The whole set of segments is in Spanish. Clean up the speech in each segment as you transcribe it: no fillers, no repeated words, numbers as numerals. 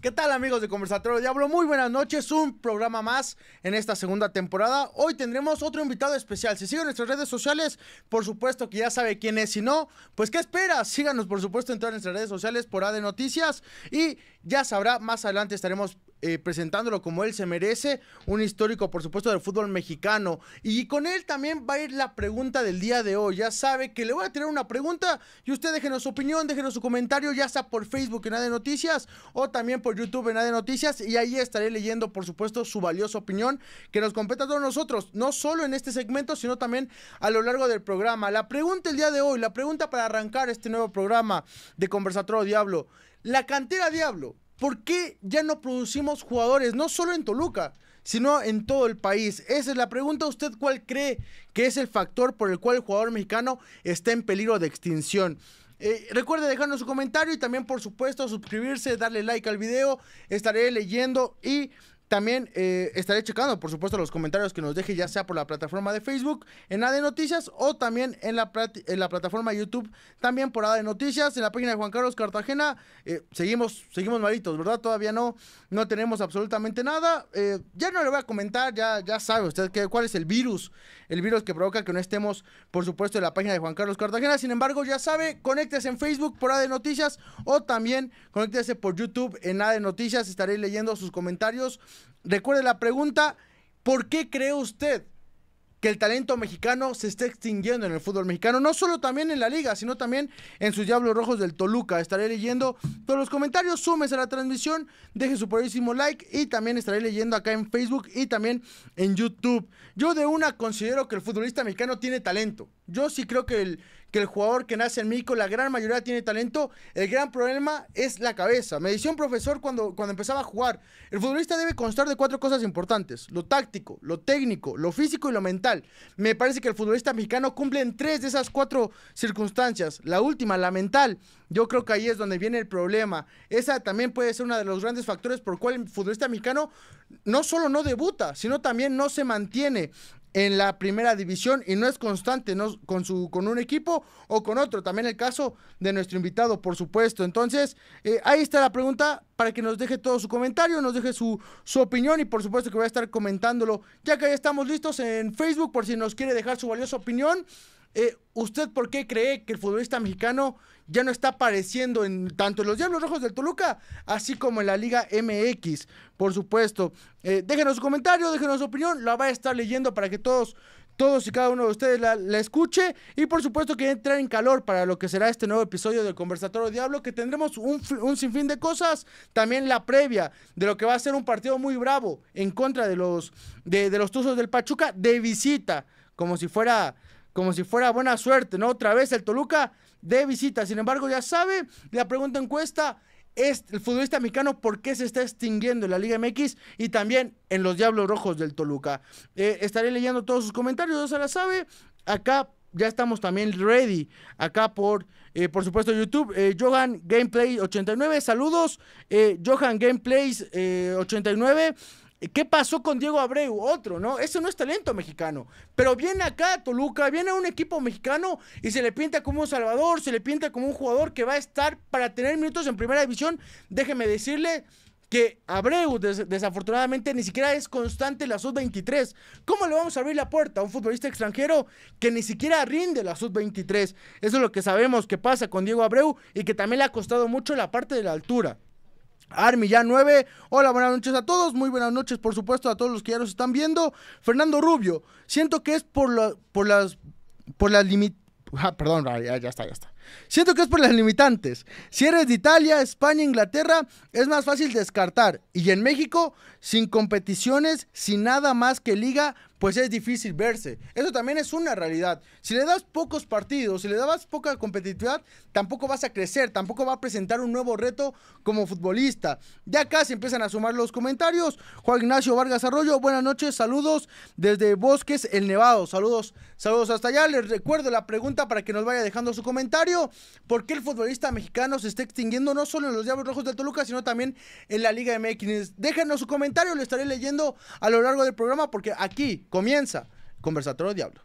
¿Qué tal, amigos de Conversatorio Diablo? Muy buenas noches, un programa más en esta segunda temporada. Hoy tendremos otro invitado especial. Si siguen nuestras redes sociales, por supuesto que ya sabe quién es. Si no, pues ¿qué espera? Síganos, por supuesto, en todas nuestras redes sociales por AD Noticias. Y ya sabrá, más adelante estaremos presentándolo como él se merece, un histórico, por supuesto, del fútbol mexicano. Y con él también va a ir la pregunta del día de hoy. Ya sabe que le voy a tirar una pregunta y usted déjenos su opinión, déjenos su comentario, ya sea por Facebook en AD Noticias o también por YouTube en AD Noticias, y ahí estaré leyendo, por supuesto, su valiosa opinión que nos compete a todos nosotros, no solo en este segmento, sino también a lo largo del programa. La pregunta el día de hoy, la pregunta para arrancar este nuevo programa de Conversatorio Diablo: la cantera Diablo, ¿por qué ya no producimos jugadores, no solo en Toluca, sino en todo el país? Esa es la pregunta. ¿Usted cuál cree que es el factor por el cual el jugador mexicano está en peligro de extinción? Recuerde dejarnos su comentario y también, por supuesto, suscribirse, darle like al video. Estaré leyendo y también estaré checando, por supuesto, los comentarios que nos deje, ya sea por la plataforma de Facebook en AD Noticias o también en la plataforma de YouTube, también por AD Noticias. En la página de Juan Carlos Cartagena seguimos malitos, ¿verdad? Todavía no tenemos absolutamente nada. Ya no le voy a comentar, ya sabe usted cuál es el virus que provoca que no estemos, por supuesto, en la página de Juan Carlos Cartagena. Sin embargo, ya sabe, conéctese en Facebook por AD Noticias o también conéctese por YouTube en AD Noticias. Estaré leyendo sus comentarios. Recuerde la pregunta: ¿por qué cree usted que el talento mexicano se está extinguiendo en el fútbol mexicano? No solo también en la liga, sino también en sus Diablos Rojos del Toluca. Estaré leyendo todos los comentarios, súmese a la transmisión, deje su poderísimo like y también estaré leyendo acá en Facebook y también en YouTube. Yo de una considero que el futbolista mexicano tiene talento. Yo sí creo que el jugador que nace en México, la gran mayoría tiene talento. El gran problema es la cabeza. Me decía un profesor cuando empezaba a jugar: el futbolista debe constar de 4 cosas importantes: lo táctico, lo técnico, lo físico y lo mental. Me parece que el futbolista mexicano cumple en 3 de esas 4 circunstancias. La última, la mental, yo creo que ahí es donde viene el problema. Esa también puede ser uno de los grandes factores por el cual el futbolista mexicano no solo no debuta, sino también no se mantiene en la primera división y no es constante, ¿no? con un equipo o con otro. También el caso de nuestro invitado, por supuesto. Entonces, ahí está la pregunta para que nos deje todo su comentario, nos deje su opinión, y por supuesto que voy a estar comentándolo ya que ya estamos listos en Facebook por si nos quiere dejar su valiosa opinión. ¿Usted por qué cree que el futbolista mexicano ya no está apareciendo tanto en los Diablos Rojos del Toluca, así como en la Liga MX? Por supuesto, déjenos su comentario, déjenos su opinión, la voy a estar leyendo para que todos y cada uno de ustedes la escuche, y por supuesto que entrar en calor para lo que será este nuevo episodio del Conversatorio Diablo, que tendremos un sinfín de cosas. También la previa de lo que va a ser un partido muy bravo en contra de los Tuzos del Pachuca de visita, como si fuera buena suerte, ¿no? Otra vez el Toluca de visita. Sin embargo, ya sabe, la pregunta encuesta es: el futbolista mexicano, ¿por qué se está extinguiendo en la Liga MX y también en los Diablos Rojos del Toluca? Estaré leyendo todos sus comentarios, ya se la sabe. Acá ya estamos también ready, acá por supuesto YouTube. Johan Gameplay 89, saludos. Johan Gameplays 89. ¿Qué pasó con Diego Abreu? Otro, ¿no? Ese no es talento mexicano. Pero viene acá a Toluca, viene a un equipo mexicano y se le pinta como un salvador, se le pinta como un jugador que va a estar para tener minutos en primera división. Déjeme decirle que Abreu desafortunadamente ni siquiera es constante en la sub-23. ¿Cómo le vamos a abrir la puerta a un futbolista extranjero que ni siquiera rinde la sub-23? Eso es lo que sabemos que pasa con Diego Abreu y que también le ha costado mucho la parte de la altura. Army ya 9, hola, buenas noches a todos, muy buenas noches por supuesto a todos los que ya nos están viendo. Fernando Rubio: siento que es por las ya está. Siento que es por las limitantes. Si eres de Italia, España, Inglaterra, es más fácil descartar. Y en México, sin competiciones, sin nada más que liga, pues es difícil verse. Eso también es una realidad. Si le das pocos partidos, si le das poca competitividad, tampoco vas a crecer, tampoco va a presentar un nuevo reto como futbolista. Ya acá se empiezan a sumar los comentarios. Juan Ignacio Vargas Arroyo: buenas noches, saludos desde Bosques El Nevado. Saludos hasta allá. Les recuerdo la pregunta para que nos vaya dejando su comentario: ¿por qué el futbolista mexicano se está extinguiendo no solo en los Diablos Rojos del Toluca, sino también en la Liga MX? Déjenos su comentario, lo estaré leyendo a lo largo del programa, porque aquí comienza Conversatorio Diablo.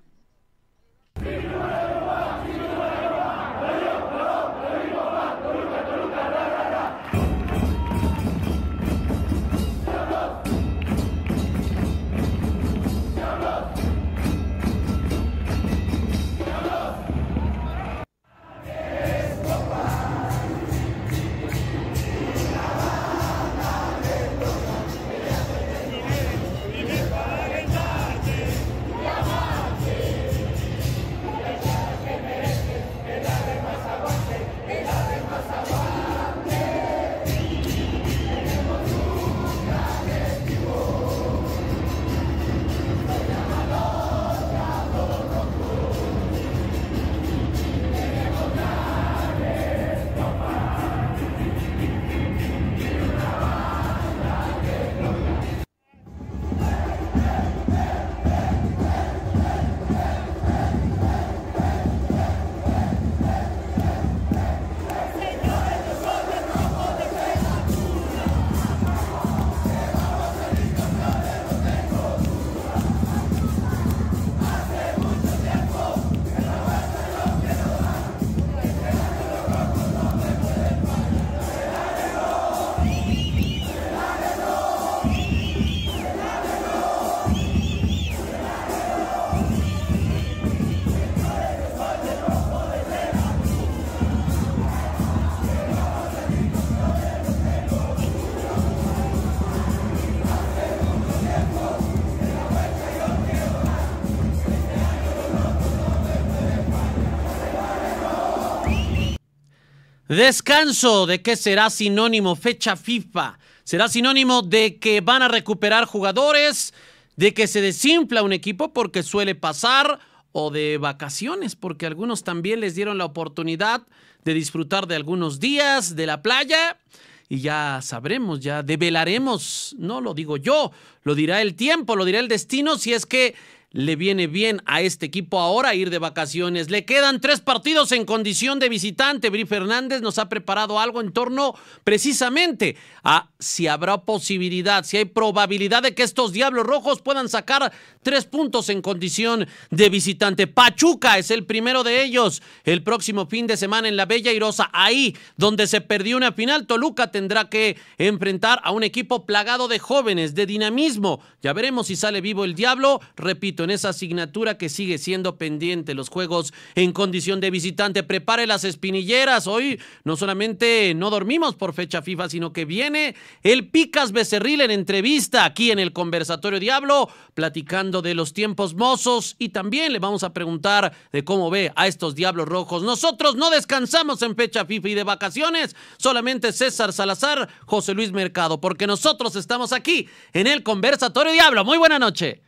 Descanso, ¿de qué será sinónimo? Fecha FIFA. ¿Será sinónimo de que van a recuperar jugadores? ¿De que se desinfla un equipo porque suele pasar? ¿O de vacaciones? Porque algunos también les dieron la oportunidad de disfrutar de algunos días de la playa. Y ya sabremos, ya develaremos. No lo digo yo, lo dirá el tiempo, lo dirá el destino si es que le viene bien a este equipo ahora ir de vacaciones. Le quedan 3 partidos en condición de visitante. Bri Fernández nos ha preparado algo en torno precisamente a si habrá posibilidad, si hay probabilidad de que estos Diablos Rojos puedan sacar 3 puntos en condición de visitante. Pachuca es el primero de ellos. El próximo fin de semana en la Bella Airosa, ahí donde se perdió una final, Toluca tendrá que enfrentar a un equipo plagado de jóvenes, de dinamismo. Ya veremos si sale vivo el Diablo. Repito, en esa asignatura que sigue siendo pendiente, los juegos en condición de visitante. Prepare las espinilleras. Hoy no solamente no dormimos por fecha FIFA, sino que viene el Picas Becerril en entrevista aquí en el Conversatorio Diablo, platicando de los tiempos mozos, y también le vamos a preguntar de cómo ve a estos Diablos Rojos. Nosotros no descansamos en fecha FIFA y de vacaciones, solamente César Salazar, José Luis Mercado, porque nosotros estamos aquí en el Conversatorio Diablo. Muy buena noche.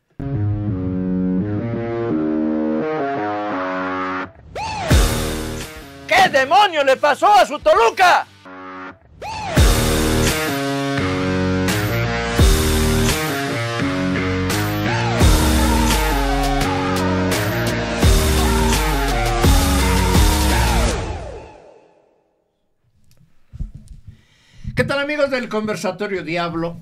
¿Qué demonio le pasó a su Toluca? ¿Qué tal, amigos del Conversatorio Diablo?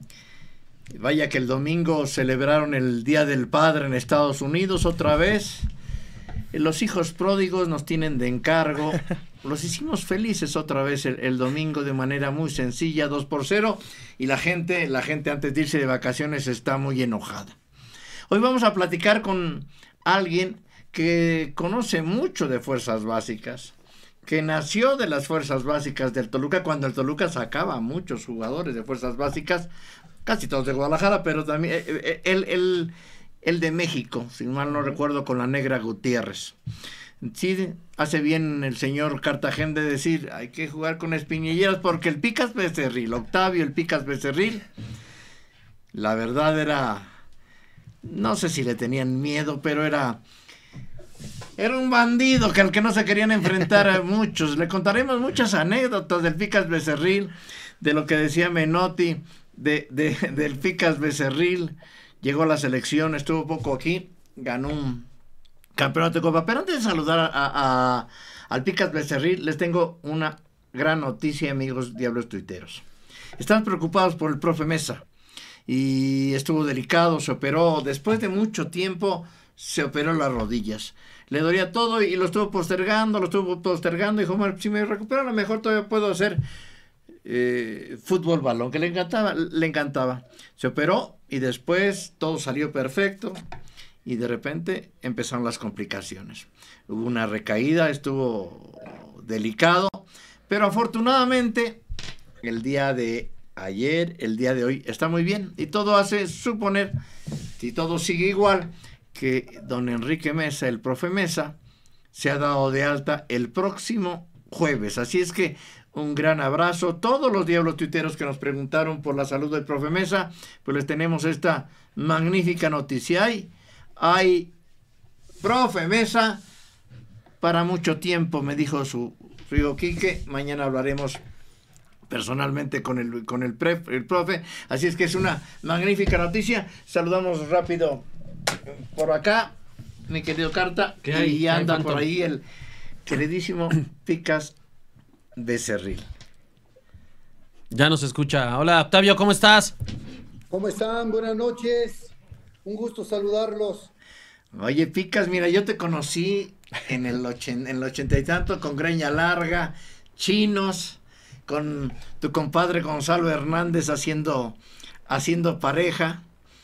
Vaya que el domingo celebraron el Día del Padre en Estados Unidos otra vez. Los hijos pródigos nos tienen de encargo. Los hicimos felices otra vez el domingo de manera muy sencilla, 2-0. Y la gente antes de irse de vacaciones está muy enojada. Hoy vamos a platicar con alguien que conoce mucho de fuerzas básicas, que nació de las fuerzas básicas del Toluca, cuando el Toluca sacaba a muchos jugadores de fuerzas básicas, casi todos de Guadalajara, pero también el de México, si mal no recuerdo, con la Negra Gutiérrez. Sí, hace bien el señor Cartagena de decir, hay que jugar con espinilleras, porque el Picas Becerril, Octavio el Picas Becerril, la verdad era, no sé si le tenían miedo, pero era un bandido al que no se querían enfrentar a muchos. Le contaremos muchas anécdotas del Picas Becerril, de lo que decía Menotti, del Picas Becerril. Llegó a la selección, estuvo poco aquí, ganó un campeonato de Copa. Pero antes de saludar al Picas Becerril, les tengo una gran noticia, amigos Diablos Tuiteros. Están preocupados por el profe Mesa, y estuvo delicado, se operó, después de mucho tiempo, se operó las rodillas. Le dolía todo y lo estuvo postergando, dijo, bueno, si me recupero a lo mejor todavía puedo hacer fútbol balón, que le encantaba. Se operó y después todo salió perfecto y de repente empezaron las complicaciones. Hubo una recaída, estuvo delicado, pero afortunadamente el día de ayer, el día de hoy está muy bien, y todo hace suponer, si todo sigue igual, que don Enrique Mesa, el profe Mesa, se ha dado de alta el próximo jueves. Así es que un gran abrazo. Todos los Diablos Tuiteros que nos preguntaron por la salud del profe Mesa, pues les tenemos esta magnífica noticia. Hay profe Mesa para mucho tiempo, me dijo su hijo Quique. Mañana hablaremos personalmente con el profe. Así es que es una magnífica noticia. Saludamos rápido por acá, mi querido Carta, y anda por ahí el queridísimo Picas Becerril. Ya nos escucha. Hola, Octavio, ¿cómo estás? ¿Cómo están? Buenas noches. Un gusto saludarlos. Oye, Picas, mira, yo te conocí en el 80 y tanto, con greña larga, chinos, con tu compadre Gonzalo Hernández haciendo pareja.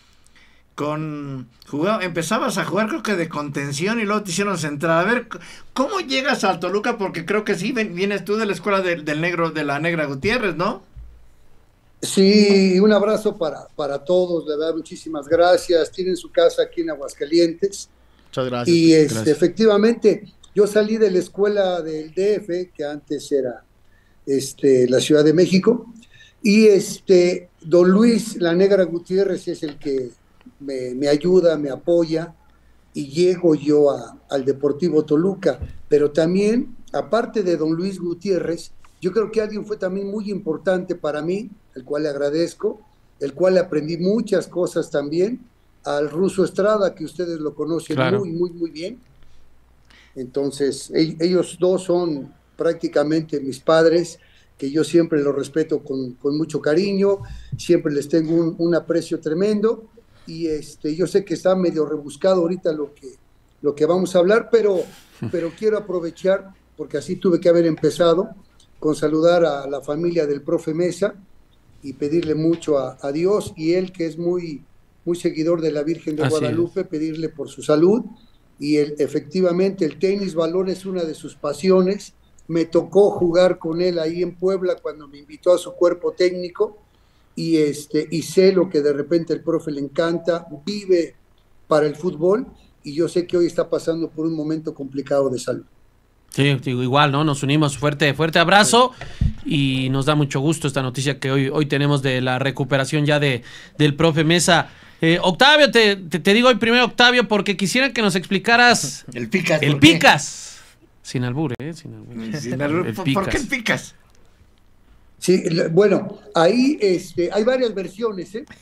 Empezabas a jugar, creo que de contención, y luego te hicieron central. A ver, ¿cómo llegas al Toluca? Porque creo que sí, vienes tú de la escuela de la Negra Gutiérrez, ¿no? Sí, un abrazo para todos, de verdad, muchísimas gracias. Tienen su casa aquí en Aguascalientes. Muchas gracias. Y gracias. efectivamente, Yo salí de la escuela del DF, que antes era la Ciudad de México, y don Luis La Negra Gutiérrez es el que me ayuda, me apoya, y llego yo al Deportivo Toluca. Pero también, aparte de don Luis Gutiérrez, yo creo que alguien fue también muy importante para mí, el cual le agradezco, el cual le aprendí muchas cosas también, al Ruso Estrada, que ustedes lo conocen muy, muy, muy bien. Entonces, ellos dos son prácticamente mis padres, que yo siempre los respeto con mucho cariño, siempre les tengo un aprecio tremendo, y yo sé que está medio rebuscado ahorita lo que vamos a hablar, pero quiero aprovechar, porque así tuve que haber empezado, con saludar a la familia del profe Mesa y pedirle mucho a Dios, y él, que es muy, muy seguidor de la Virgen de Guadalupe, pedirle por su salud. Y efectivamente el tenis balón es una de sus pasiones. Me tocó jugar con él ahí en Puebla cuando me invitó a su cuerpo técnico, y sé lo que de repente el profe le encanta, vive para el fútbol, y yo sé que hoy está pasando por un momento complicado de salud. Sí, digo, igual, ¿no? Nos unimos, fuerte abrazo, y nos da mucho gusto esta noticia que hoy tenemos de la recuperación ya del profe Mesa. Octavio, te digo hoy primero, Octavio, porque quisiera que nos explicaras el Picas. El Picas. Sin albur, Sin albur. ¿Por qué el Picas? Sí, bueno, ahí hay varias versiones, ¿eh?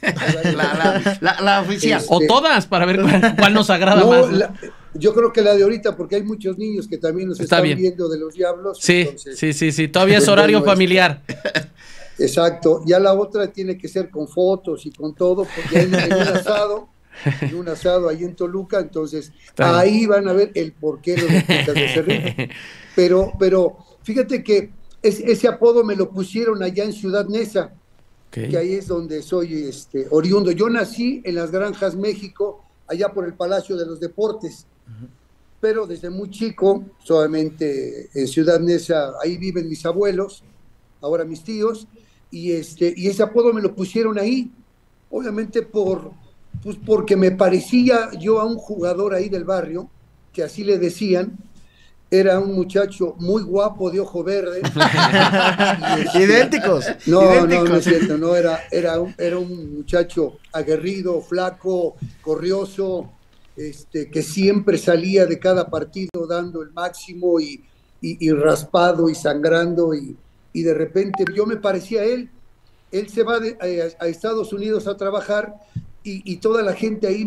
La oficial. O todas, para ver cuál nos agrada más. Yo creo que la de ahorita, porque hay muchos niños que también nos están viendo de los Diablos. Sí, entonces, sí, todavía es horario familiar. Exacto, ya la otra tiene que ser con fotos y con todo, porque hay un asado ahí en Toluca, entonces ahí van a ver el porqué de los Picas de Cerrito. Pero fíjate que ese apodo me lo pusieron allá en Ciudad Neza, que ahí es donde soy oriundo. Yo nací en Las Granjas, México, allá por el Palacio de los Deportes, pero desde muy chico, solamente en Ciudad Neza, ahí viven mis abuelos, ahora mis tíos, y ese apodo me lo pusieron ahí, obviamente porque me parecía yo a un jugador ahí del barrio, que así le decían. Era un muchacho muy guapo, de ojo verde. Idénticos. No es cierto, no, era un muchacho aguerrido, flaco, corrioso, que siempre salía de cada partido dando el máximo y raspado y sangrando, y de repente yo me parecía a él. Él se va a Estados Unidos a trabajar, y toda la gente ahí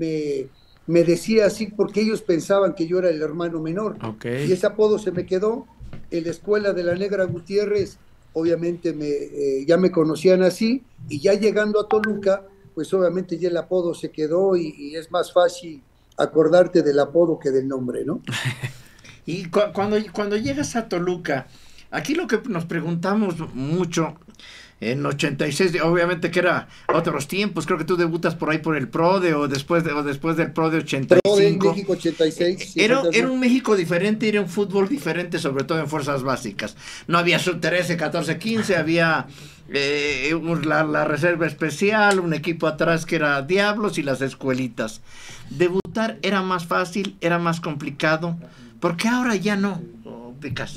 me decía así, porque ellos pensaban que yo era el hermano menor. Y ese apodo se me quedó. En la escuela de La Negra Gutiérrez, obviamente ya me conocían así, y ya llegando a Toluca, pues obviamente ya el apodo se quedó, y es más fácil acordarte del apodo que del nombre, ¿no? Y cuando llegas a Toluca, aquí lo que nos preguntamos mucho, en 86, obviamente que era otros tiempos, creo que tú debutas por ahí por el PRODE o después del PRODE 85. PRODE en México 86. Era un México diferente, era un fútbol diferente, sobre todo en fuerzas básicas. No había sub-13, 14, 15, había la reserva especial, un equipo atrás que era Diablos y las escuelitas. Debutar era más fácil, era más complicado, porque ahora ya no, Picas.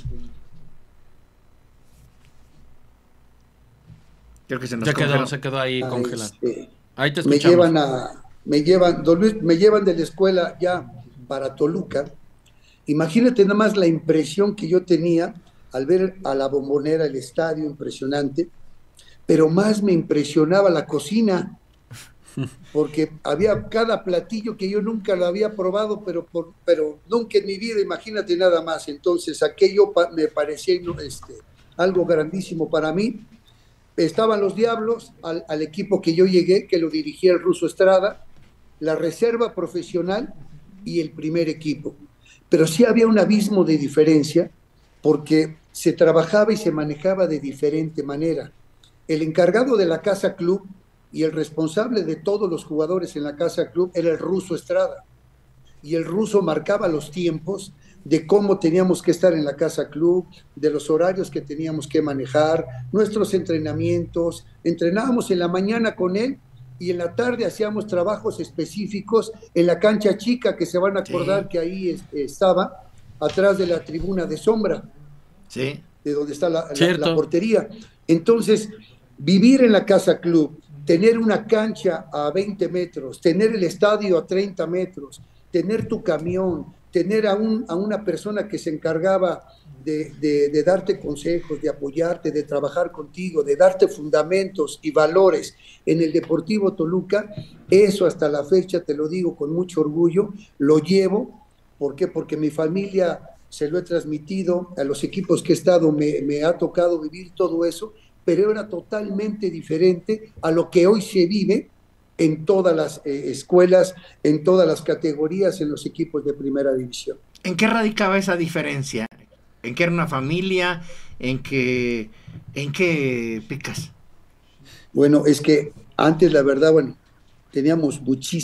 Creo que se quedó ahí congelado. Ahí te escuchamos. Me llevan de la escuela ya para Toluca. Imagínate nada más la impresión que yo tenía al ver a la Bombonera, el estadio impresionante, pero más me impresionaba la cocina, porque había cada platillo que yo nunca lo había probado, pero nunca en mi vida, imagínate nada más. Entonces aquello me parecía algo grandísimo para mí. Estaban los Diablos, al equipo que yo llegué, que lo dirigía el Ruso Estrada, la reserva profesional y el primer equipo. Pero sí había un abismo de diferencia, porque se trabajaba y se manejaba de diferente manera. El encargado de la Casa Club y el responsable de todos los jugadores en la Casa Club era el Ruso Estrada. Y el Ruso marcaba los tiempos de cómo teníamos que estar en la Casa Club, de los horarios que teníamos que manejar, nuestros entrenamientos. Entrenábamos en la mañana con él, y en la tarde hacíamos trabajos específicos en la cancha chica, que se van a acordar que ahí estaba, atrás de la tribuna de sombra, Sí. de donde está la Cierto. portería. Entonces, vivir en la Casa Club, tener una cancha a 20 metros, tener el estadio a 30 metros, tener tu camión, tener a una persona que se encargaba de darte consejos, de apoyarte, de trabajar contigo, de darte fundamentos y valores en el Deportivo Toluca, eso hasta la fecha, te lo digo con mucho orgullo, lo llevo. ¿Por qué? Porque mi familia se lo he transmitido, a los equipos que he estado me ha tocado vivir todo eso, pero era totalmente diferente a lo que hoy se vive en todas las escuelas, en todas las categorías, en los equipos de primera división. ¿En qué radicaba esa diferencia? ¿En qué era una familia? ¿En qué Picas? Bueno, es que antes, la verdad, bueno, teníamos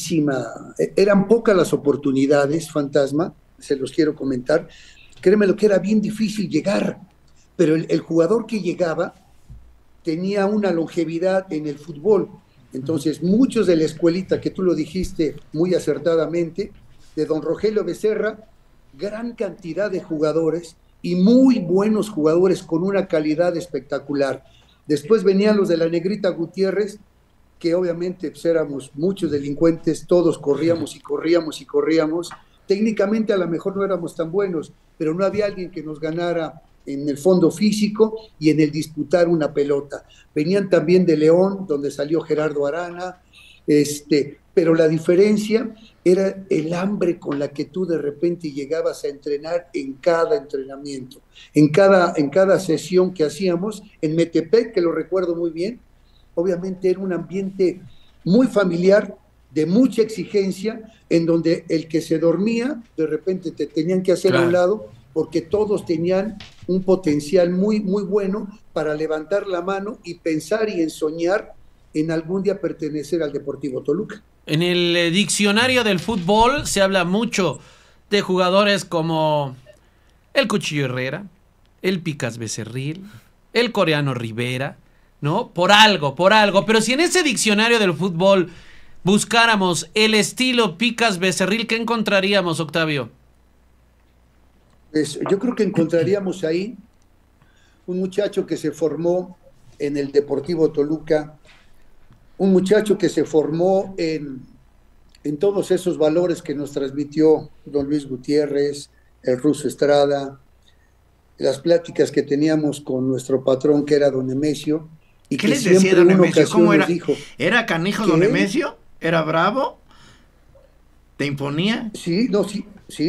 eran pocas las oportunidades, Fantasma, se los quiero comentar. Créeme lo que era bien difícil llegar, pero el jugador que llegaba tenía una longevidad en el fútbol. Entonces, muchos de la escuelita, que tú lo dijiste muy acertadamente, de don Rogelio Becerra, gran cantidad de jugadores y muy buenos jugadores con una calidad espectacular. Después venían los de la Negrita Gutiérrez, que obviamente pues, éramos muchos delincuentes, todos corríamos y corríamos y corríamos. Técnicamente a lo mejor no éramos tan buenos, pero no había alguien que nos ganara en el fondo físico y en el disputar una pelota. Venían también de León, donde salió Gerardo Arana, pero la diferencia era el hambre con la que tú de repente llegabas a entrenar en cada entrenamiento, en cada sesión que hacíamos en Metepec, que lo recuerdo muy bien. Obviamente era un ambiente muy familiar, de mucha exigencia, en donde el que se dormía, de repente te tenían que hacer a un lado, porque todos tenían un potencial muy, muy bueno para levantar la mano y pensar y en soñar en algún día pertenecer al Deportivo Toluca. En el diccionario del fútbol se habla mucho de jugadores como el Cuchillo Herrera, el Picas Becerril, el Coreano Rivera, ¿no? Por algo. Pero si en ese diccionario del fútbol buscáramos el estilo Picas Becerril, ¿qué encontraríamos, Octavio? Pues yo creo que encontraríamos ahí un muchacho que se formó en el Deportivo Toluca, un muchacho que se formó en todos esos valores que nos transmitió don Luis Gutiérrez, el Ruso Estrada, las pláticas que teníamos con nuestro patrón que era don Nemesio. Y ¿Qué que les decía don Nemesio? ¿Cómo era? Dijo, ¿Era canijo don Nemesio? ¿Era bravo? ¿Te imponía? Sí, no, sí,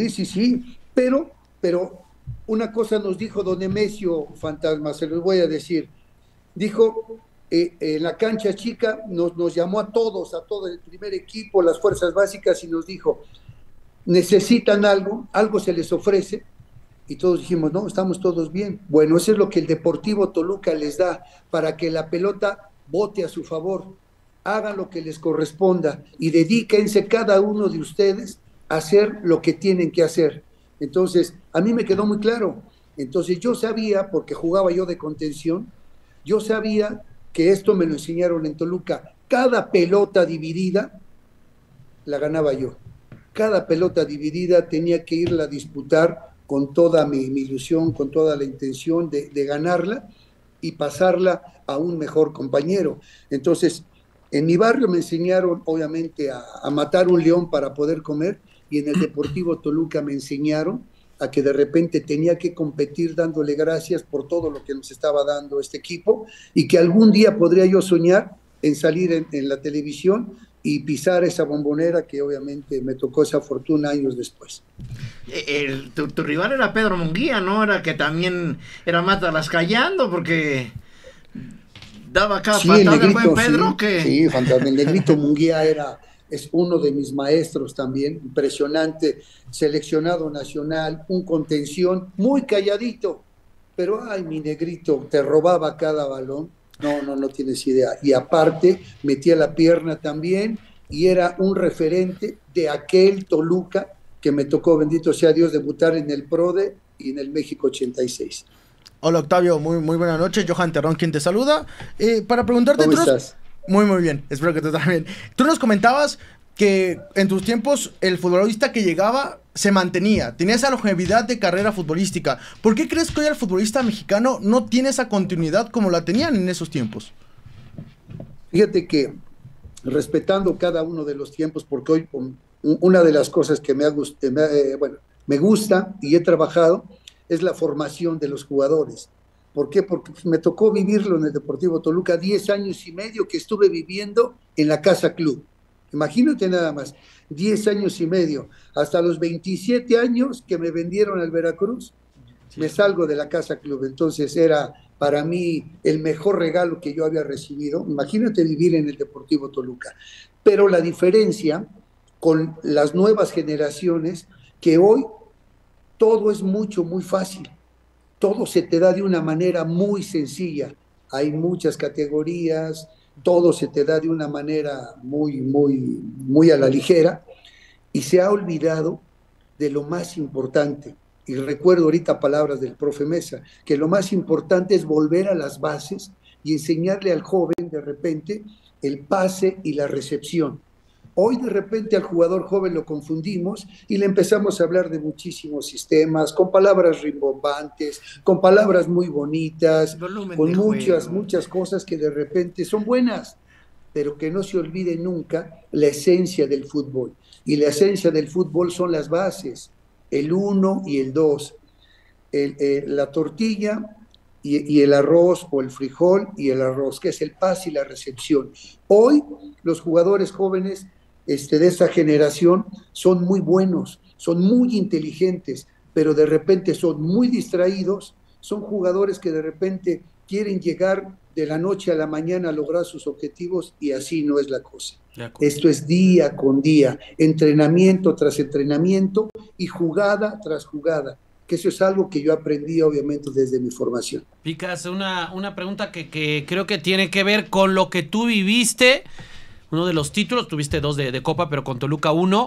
pero una cosa nos dijo don Nemesio, Fantasma, se los voy a decir. Dijo, en la cancha chica nos llamó a todo el primer equipo, las fuerzas básicas, y nos dijo, necesitan algo se les ofrece, y todos dijimos, no, estamos todos bien. Bueno, eso es lo que el Deportivo Toluca les da, para que la pelota bote a su favor, hagan lo que les corresponda, y dedíquense cada uno de ustedes a hacer lo que tienen que hacer. Entonces, a mí me quedó muy claro. Entonces, yo sabía, porque jugaba yo de contención, yo sabía que esto me lo enseñaron en Toluca. Cada pelota dividida la ganaba yo. Cada pelota dividida tenía que irla a disputar con toda mi ilusión, con toda la intención de ganarla y pasarla a un mejor compañero. Entonces, en mi barrio me enseñaron, obviamente, a matar un león para poder comer, y en el Deportivo Toluca me enseñaron a que de repente tenía que competir dándole gracias por todo lo que nos estaba dando este equipo, y que algún día podría yo soñar en salir en la televisión y pisar esa bombonera que obviamente me tocó esa fortuna años después. Tu rival era Pedro Munguía, ¿no? Era que también era mátalas callando, porque daba cada patada el buen Pedro. Sí, Fantasma, el Negrito Munguía es uno de mis maestros también, impresionante, seleccionado nacional, un contención, muy calladito, pero ay, mi Negrito, te robaba cada balón, no tienes idea, y aparte metía la pierna también, y era un referente de aquel Toluca que me tocó, bendito sea Dios, debutar en el PRODE y en el México 86. Hola Octavio, muy buenas noches, Johan Terrón quien te saluda, para preguntarte... ¿Cómo estás? Muy bien, espero que tú también. Tú nos comentabas que en tus tiempos el futbolista que llegaba se mantenía, tenía esa longevidad de carrera futbolística. ¿Por qué crees que hoy el futbolista mexicano no tiene esa continuidad como la tenían en esos tiempos? Fíjate que respetando cada uno de los tiempos, porque hoy una de las cosas que me gusta y he trabajado es la formación de los jugadores. ¿Por qué? Porque me tocó vivirlo en el Deportivo Toluca 10 años y medio que estuve viviendo en la Casa Club. Imagínate nada más, 10 años y medio, hasta los 27 años que me vendieron al Veracruz, me salgo de la Casa Club. Entonces era para mí el mejor regalo que yo había recibido. Imagínate vivir en el Deportivo Toluca. Pero la diferencia con las nuevas generaciones, que hoy todo es muy fácil. Todo se te da de una manera muy sencilla. Hay muchas categorías, todo se te da de una manera muy a la ligera, y se ha olvidado de lo más importante. Y recuerdo ahorita palabras del profe Mesa, que lo más importante es volver a las bases y enseñarle al joven de repente el pase y la recepción. Hoy de repente al jugador joven lo confundimos y le empezamos a hablar de muchísimos sistemas, con palabras rimbombantes, con palabras muy bonitas, con muchas cosas que de repente son buenas, pero que no se olvide nunca la esencia del fútbol. Y la esencia del fútbol son las bases, el 1 y el 2, la tortilla y el arroz, o el frijol y el arroz, que es el pase y la recepción. Hoy los jugadores jóvenes de esta generación son muy buenos, son muy inteligentes, pero de repente son muy distraídos, son jugadores que de repente quieren llegar de la noche a la mañana a lograr sus objetivos, y así no es la cosa. Esto es día con día, entrenamiento tras entrenamiento y jugada tras jugada, que eso es algo que yo aprendí obviamente desde mi formación. Picas, una pregunta que creo que tiene que ver con lo que tú viviste. Uno de los títulos, tuviste 2 de Copa, pero con Toluca 1.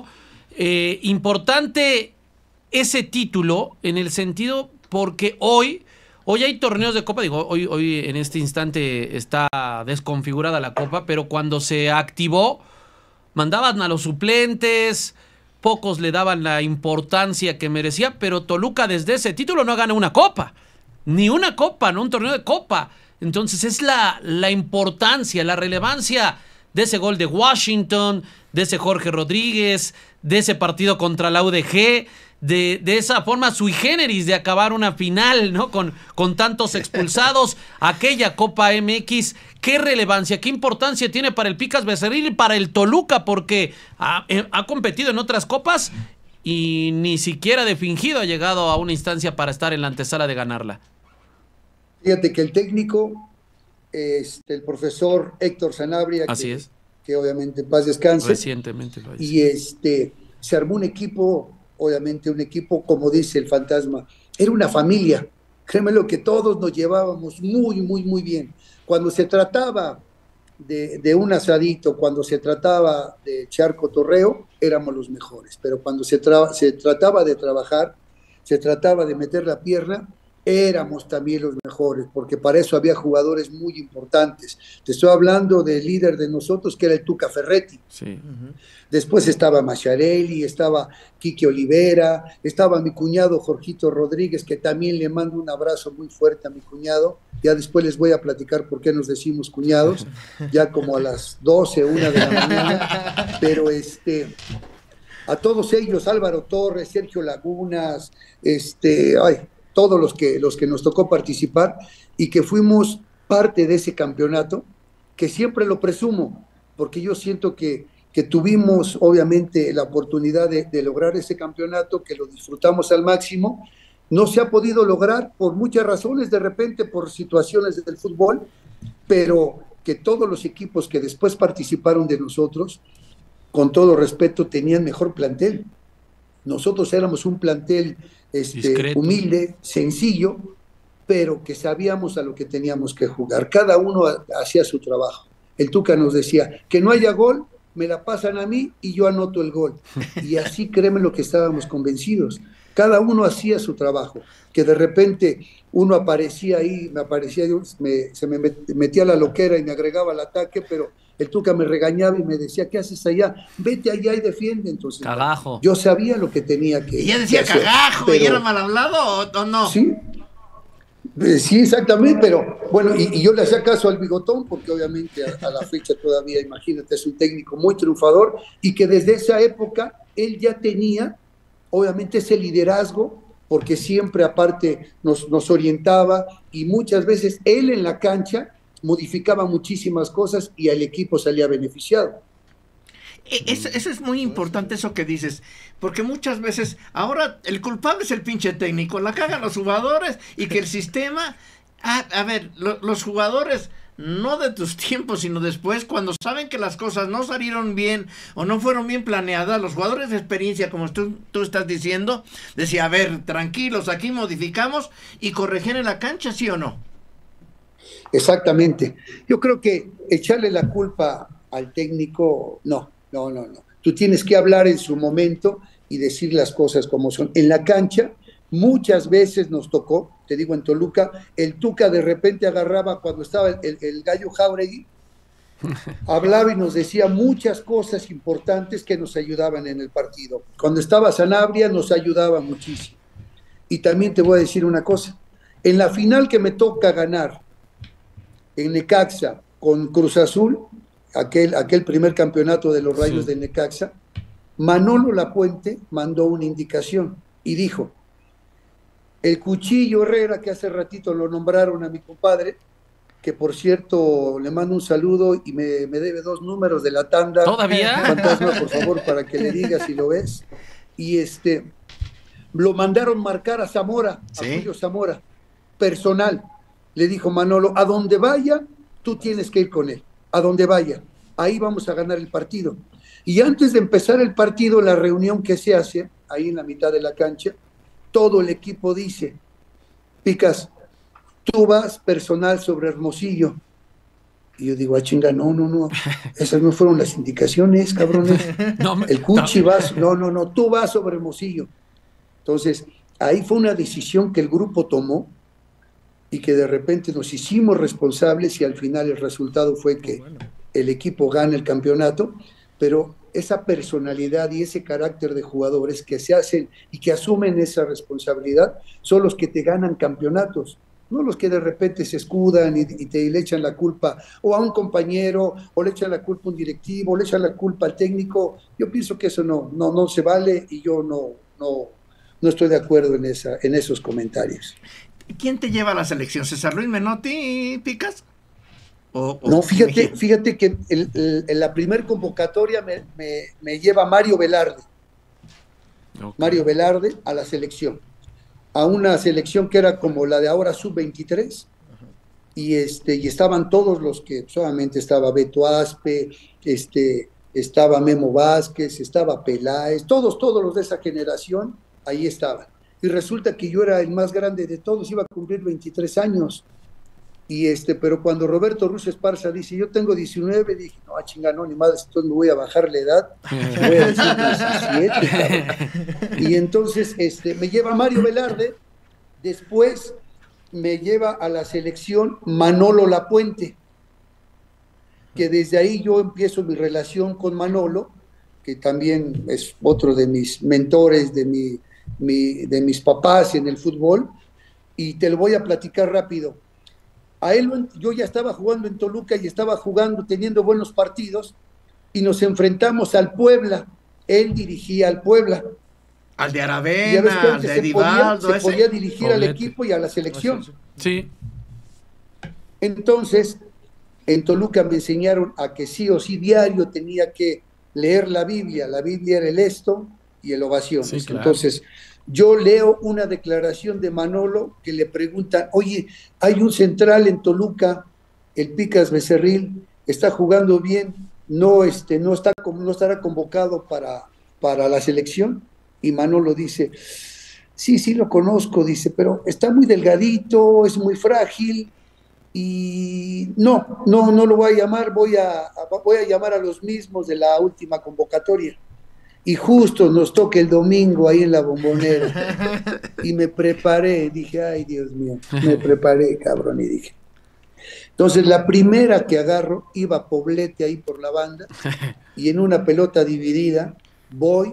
Importante ese título en el sentido porque hoy hay torneos de Copa. Digo, hoy en este instante está desconfigurada la Copa, pero cuando se activó, mandaban a los suplentes, pocos le daban la importancia que merecía, pero Toluca desde ese título no gana una Copa. Ni una Copa, no un torneo de Copa. Entonces es la importancia, la relevancia de ese gol de Washington, de ese Jorge Rodríguez, de ese partido contra la UDG, de esa forma sui generis de acabar una final, ¿no? Con tantos expulsados, aquella Copa MX. ¿Qué relevancia, qué importancia tiene para el Picas Becerril y para el Toluca? Porque ha competido en otras copas y ni siquiera de fingido ha llegado a una instancia para estar en la antesala de ganarla. Fíjate que el técnico, el profesor Héctor Sanabria, que obviamente en paz descanse, recientemente lo hizo. Y se armó un equipo, obviamente un equipo, como dice el fantasma, era una familia. Créeme lo que todos nos llevábamos muy bien. Cuando se trataba de un asadito, cuando se trataba de echar cotorreo, éramos los mejores, pero cuando se trataba de trabajar, se trataba de meter la pierna, éramos también los mejores, porque para eso había jugadores muy importantes. Te estoy hablando del líder de nosotros, que era el Tuca Ferretti. Sí. Después estaba Macharelli, estaba Quique Olivera, estaba mi cuñado Jorgito Rodríguez, que también le mando un abrazo muy fuerte a mi cuñado. Ya después les voy a platicar por qué nos decimos cuñados, ya como a las 12, 1 de la mañana. Pero a todos ellos, Álvaro Torres, Sergio Lagunas, todos los que nos tocó participar y que fuimos parte de ese campeonato, que siempre lo presumo, porque yo siento que tuvimos obviamente la oportunidad de lograr ese campeonato, que lo disfrutamos al máximo. No se ha podido lograr por muchas razones, de repente por situaciones del fútbol, pero que todos los equipos que después participaron de nosotros, con todo respeto, tenían mejor plantel. Nosotros éramos un plantel humilde, sencillo, pero que sabíamos a lo que teníamos que jugar. Cada uno hacía su trabajo. El Tuca nos decía, que no haya gol, me la pasan a mí y yo anoto el gol. Y así, créeme lo que estábamos convencidos. Cada uno hacía su trabajo. Que de repente uno aparecía ahí, se me metía la loquera y me agregaba al ataque, pero el Tuca me regañaba y me decía, ¿qué haces allá? Vete allá y defiende. Entonces, Cagajo. yo sabía lo que tenía que ¿Y ya decía que hacer, cagajo y pero- era mal hablado o no? Sí, sí, exactamente, pero bueno, y yo le hacía caso al Bigotón porque obviamente a la fecha todavía, imagínate, es un técnico muy triunfador y que desde esa época él ya tenía, obviamente, ese liderazgo porque siempre aparte nos orientaba y muchas veces él en la cancha modificaba muchísimas cosas y al equipo salía beneficiado. Eso es muy importante, eso que dices, porque muchas veces ahora el culpable es el pinche técnico, la cagan los jugadores y que el sistema, a ver, los jugadores no de tus tiempos, sino después, cuando saben que las cosas no salieron bien o no fueron bien planeadas, los jugadores de experiencia, como tú estás diciendo, decía, a ver, tranquilos, aquí modificamos y corregir en la cancha, ¿sí o no? Exactamente. Yo creo que echarle la culpa al técnico, no. Tú tienes que hablar en su momento y decir las cosas como son. En la cancha, muchas veces nos tocó, te digo en Toluca, el Tuca de repente agarraba cuando estaba el Gallo Jáuregui, hablaba y nos decía muchas cosas importantes que nos ayudaban en el partido. Cuando estaba Sanabria nos ayudaba muchísimo. Y también te voy a decir una cosa, en la final que me toca ganar en Necaxa con Cruz Azul, aquel primer campeonato de los Rayos de Necaxa, Manolo Lapuente mandó una indicación y dijo, el Cuchillo Herrera, que hace ratito lo nombraron a mi compadre, que por cierto le mando un saludo y me debe 2 números de la tanda. ¿Todavía? Fantasma, por favor, para que le digas si lo ves. Y lo mandaron marcar a Zamora, ¿Sí? a Julio Zamora, personal. Le dijo Manolo, a donde vaya, tú tienes que ir con él. A donde vaya, ahí vamos a ganar el partido. Y antes de empezar el partido, la reunión que se hace, ahí en la mitad de la cancha, todo el equipo dice, Picas, tú vas personal sobre Hermosillo. Y yo digo, chinga, no, esas no fueron las indicaciones, cabrones. El Cuchi vas, no, tú vas sobre Hermosillo. Entonces, ahí fue una decisión que el grupo tomó y que de repente nos hicimos responsables y al final el resultado fue que el equipo gana el campeonato, pero esa personalidad y ese carácter de jugadores que se hacen y que asumen esa responsabilidad son los que te ganan campeonatos, no los que de repente se escudan y le echan la culpa o a un compañero, o le echan la culpa a un directivo, o le echan la culpa al técnico. Yo pienso que eso no se vale y yo no estoy de acuerdo en esos comentarios. ¿Quién te lleva a la selección? ¿César Luis Menotti, Picas? No, fíjate que en la primer convocatoria me lleva Mario Velarde. Okay. Mario Velarde a la selección. A una selección que era como la de ahora sub-23. Y estaban todos los que, solamente estaba Beto Aspe, estaba Memo Vázquez, estaba Peláez, todos los de esa generación, ahí estaban. Y resulta que yo era el más grande de todos, iba a cumplir 23 años. Y pero cuando Roberto Russo Esparza dice, yo tengo 19, dije, no, chinga, no, ni madre, entonces me voy a bajar la edad, voy a decir 17, cabrón. Y entonces me lleva Mario Velarde, después me lleva a la selección Manolo Lapuente, que desde ahí yo empiezo mi relación con Manolo, que también es otro de mis mentores, de mis papás en el fútbol, y te lo voy a platicar rápido. A él, yo ya estaba jugando en Toluca y estaba teniendo buenos partidos, y nos enfrentamos al Puebla. Él dirigía al Puebla. Al de Aravena, al de Edivaldo. Se podía dirigir al equipo y a la selección. Sí. Entonces, en Toluca me enseñaron a que sí o sí diario tenía que leer la Biblia. La Biblia era el esto y el ovaciones. Sí, claro. Entonces, yo leo una declaración de Manolo que le preguntan, oye, hay un central en Toluca, el Picas Becerril, está jugando bien, no estará convocado para la selección. Y Manolo dice, sí lo conozco, dice, pero está muy delgadito, es muy frágil, y no lo voy a llamar, voy a llamar a los mismos de la última convocatoria. Y justo nos toca el domingo ahí en la Bombonera. Y me preparé, dije, ay Dios mío, me preparé, cabrón, y dije, Entonces, la primera que agarro, iba Poblete ahí por la banda, y en una pelota dividida, voy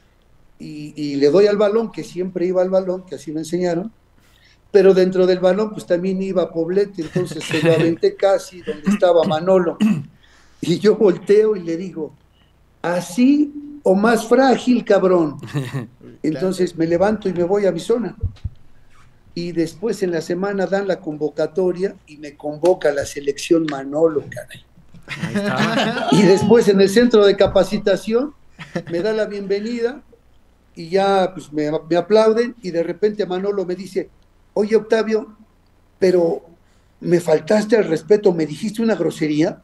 y le doy al balón, que siempre iba al balón, que así me enseñaron, pero dentro del balón, pues también iba Poblete, entonces se lo aventé casi donde estaba Manolo, y yo volteo y le digo, así o más frágil, cabrón. Entonces me levanto y me voy a mi zona. Y después en la semana dan la convocatoria y me convoca la selección Manolo, caray. Ahí está. Y después en el centro de capacitación me da la bienvenida y ya pues, me aplauden y de repente Manolo me dice, oye Octavio, pero me faltaste al respeto, me dijiste una grosería.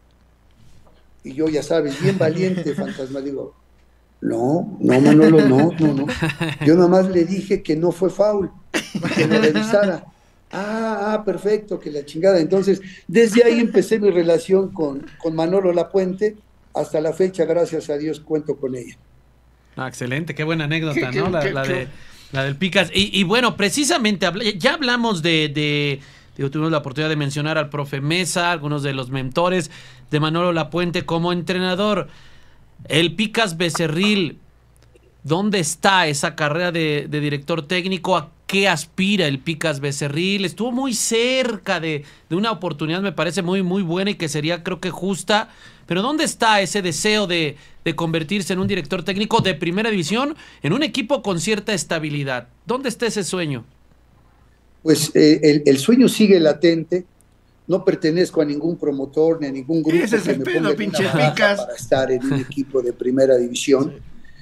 Y yo, ya sabes, bien valiente, fantasma, digo, no, Manolo, no. Yo nada más le dije que no fue foul, que lo revisara. Perfecto, que la chingada. Entonces, desde ahí empecé mi relación con Manolo Lapuente. Hasta la fecha, gracias a Dios, cuento con ella. Excelente, qué buena anécdota, ¿no? La del Picas. Y bueno, precisamente, ya hablamos tuvimos la oportunidad de mencionar al profe Mesa, algunos de los mentores de Manolo Lapuente como entrenador. El Picas Becerril, ¿dónde está esa carrera de director técnico? ¿A qué aspira el Picas Becerril? Estuvo muy cerca de una oportunidad, me parece muy, muy buena y que sería, creo que justa. Pero ¿dónde está ese deseo de convertirse en un director técnico de primera división en un equipo con cierta estabilidad? ¿Dónde está ese sueño? Pues el sueño sigue latente. No pertenezco a ningún promotor ni a ningún grupo Ese es que el me pedo, ponga pinche una baja Picas. para estar en un equipo de primera división.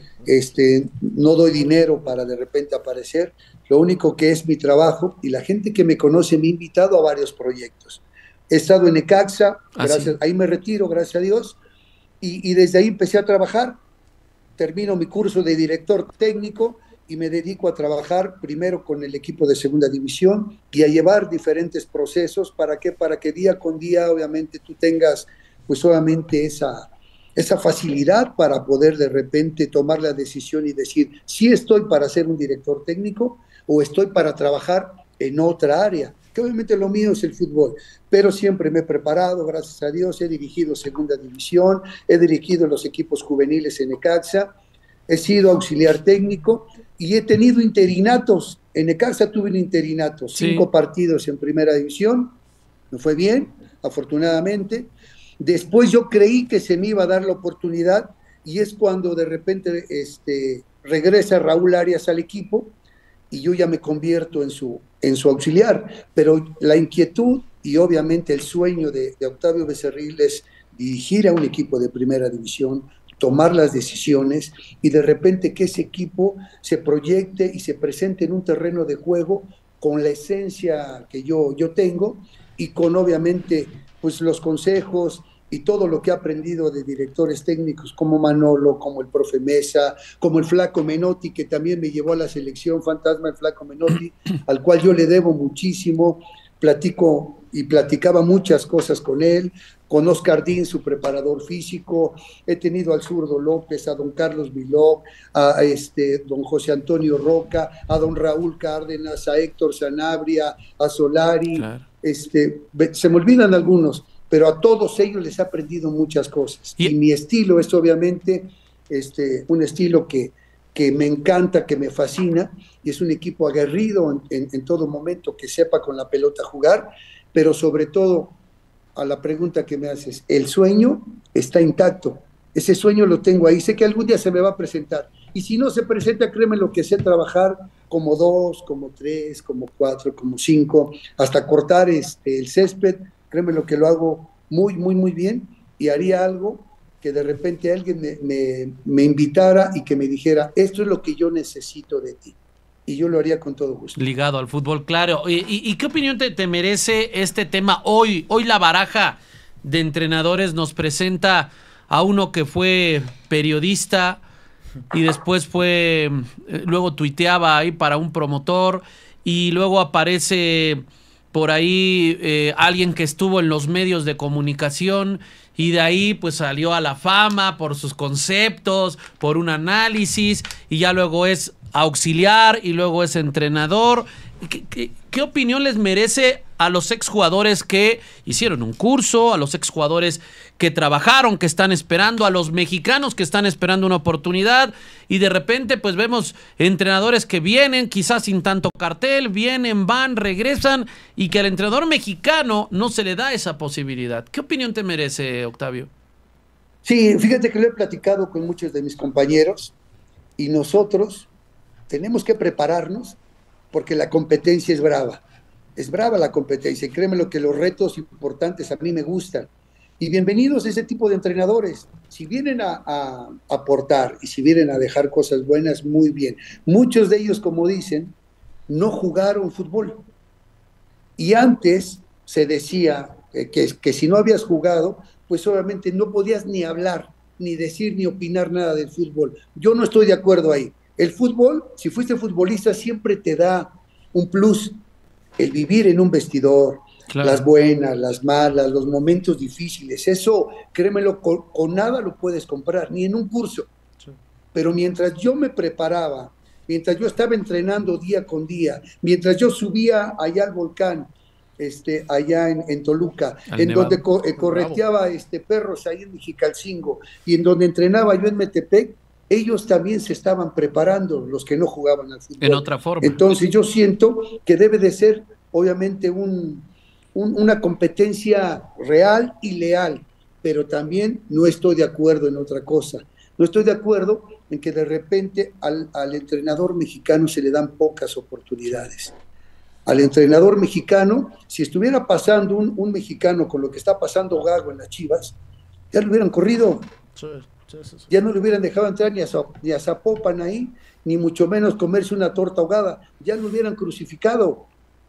No doy dinero para de repente aparecer. Lo único que es mi trabajo, y la gente que me conoce me ha invitado a varios proyectos. He estado en Necaxa, sí. ahí me retiro, gracias a Dios, y desde ahí empecé a trabajar. Termino mi curso de director técnico y me dedico a trabajar primero con el equipo de segunda división y a llevar diferentes procesos. ¿Para qué? Para que día con día, obviamente, tú tengas, pues, obviamente, esa facilidad para poder de repente tomar la decisión y decir, sí estoy para ser un director técnico o estoy para trabajar en otra área, que obviamente lo mío es el fútbol, pero siempre me he preparado, gracias a Dios, he dirigido segunda división, he dirigido los equipos juveniles en Necaxa, he sido auxiliar técnico y he tenido interinatos. En Necaxa tuve un interinato, 5 partidos en primera división, me fue bien, afortunadamente. Después yo creí que se me iba a dar la oportunidad y es cuando de repente regresa Raúl Arias al equipo y yo ya me convierto en su auxiliar. Pero la inquietud y obviamente el sueño de Octavio Becerril es dirigir a un equipo de primera división, tomar las decisiones y de repente que ese equipo se proyecte y se presente en un terreno de juego con la esencia que yo tengo y con obviamente pues los consejos y todo lo que he aprendido de directores técnicos como Manolo, como el profe Mesa, como el Flaco Menotti, que también me llevó a la selección fantasma, el Flaco Menotti, al cual yo le debo muchísimo. Platico y platicaba muchas cosas con él, con Oscar Dín, su preparador físico. He tenido al Zurdo López, a don Carlos Viló, a don José Antonio Roca, a don Raúl Cárdenas, a Héctor Sanabria, a Solari. Claro. Se me olvidan algunos, pero a todos ellos les he aprendido muchas cosas. Y mi estilo es obviamente un estilo que me encanta, que me fascina, y es un equipo aguerrido en todo momento, que sepa con la pelota jugar, pero sobre todo, a la pregunta que me haces, el sueño está intacto, ese sueño lo tengo ahí, sé que algún día se me va a presentar, y si no se presenta, créeme lo que sé trabajar como 2, como 3, como 4, como 5, hasta cortar el césped, créeme lo que lo hago muy, muy, muy bien, y haría algo que de repente alguien me invitara y que me dijera, esto es lo que yo necesito de ti. Y yo lo haría con todo gusto. Ligado al fútbol, claro. ¿Y qué opinión te merece este tema? Hoy la baraja de entrenadores nos presenta a uno que fue periodista y después luego tuiteaba ahí para un promotor y luego aparece por ahí alguien que estuvo en los medios de comunicación y de ahí pues salió a la fama por sus conceptos, por un análisis y ya luego es auxiliar y luego es entrenador. ¿Qué opinión les merece a los exjugadores que hicieron un curso, a los exjugadores que trabajaron, que están esperando, a los mexicanos que están esperando una oportunidad y de repente pues vemos entrenadores que vienen quizás sin tanto cartel, vienen, van, regresan y que al entrenador mexicano no se le da esa posibilidad? ¿Qué opinión te merece, Octavio? Sí, fíjate que lo he platicado con muchos de mis compañeros y nosotros tenemos que prepararnos porque la competencia es brava la competencia y créeme lo que los retos importantes a mí me gustan. Y bienvenidos a ese tipo de entrenadores. Si vienen a aportar y si vienen a dejar cosas buenas, muy bien. Muchos de ellos, como dicen, no jugaron fútbol. Y antes se decía que si no habías jugado, pues obviamente no podías ni hablar, ni decir, ni opinar nada del fútbol. Yo no estoy de acuerdo ahí. El fútbol, si fuiste futbolista, siempre te da un plus. El vivir en un vestidor, claro, las buenas, las malas, los momentos difíciles, eso, créemelo, con nada lo puedes comprar, ni en un curso. Sí. Pero mientras yo me preparaba, mientras yo estaba entrenando día con día, mientras yo subía allá al volcán, allá en Toluca, en donde correteaba perros ahí en Mexicalcingo, y en donde entrenaba yo en Metepec, ellos también se estaban preparando, los que no jugaban al fútbol. En otra forma. Entonces yo siento que debe de ser, obviamente, una competencia real y leal, pero también no estoy de acuerdo en otra cosa. No estoy de acuerdo en que de repente al entrenador mexicano se le dan pocas oportunidades. Al entrenador mexicano, si estuviera pasando un mexicano con lo que está pasando Gago en las Chivas, ya lo hubieran corrido. Sí. Ya no le hubieran dejado entrar ni a Zapopan ahí, ni mucho menos comerse una torta ahogada, ya lo hubieran crucificado.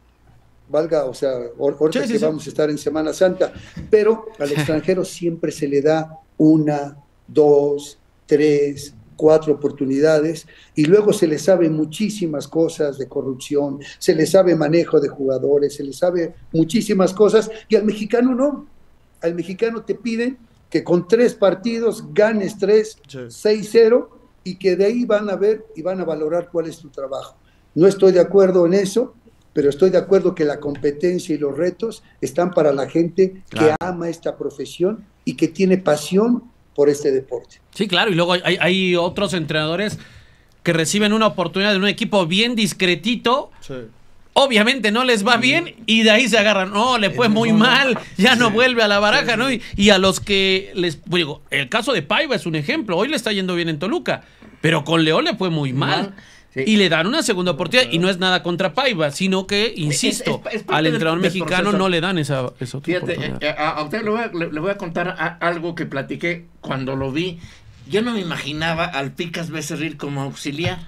Valga, o sea, ahorita que vamos a estar en Semana Santa, pero al extranjero siempre se le da 1, 2, 3, 4 oportunidades y luego se le sabe muchísimas cosas de corrupción, se le sabe manejo de jugadores, se le sabe muchísimas cosas y al mexicano no. Al mexicano te piden que con 3 partidos ganes 3, 6-0 y que de ahí van a ver y van a valorar cuál es tu trabajo. No estoy de acuerdo en eso, pero estoy de acuerdo que la competencia y los retos están para la gente que ama esta profesión y que tiene pasión por este deporte. Sí, claro, y luego hay otros entrenadores que reciben una oportunidad en un equipo bien discretito. Sí. Obviamente no les va bien y de ahí se agarran, no, le fue muy mal, ya no vuelve a la baraja, ¿no? Y a los que digo, el caso de Paiva es un ejemplo, hoy le está yendo bien en Toluca, pero con León le fue muy mal. Sí. Y le dan una segunda oportunidad y no es nada contra Paiva, sino que, insisto, es al entrenador mexicano no le dan esa otra oportunidad. A usted le voy a contar algo que platiqué cuando lo vi. Yo no me imaginaba al Picas Becerril como auxiliar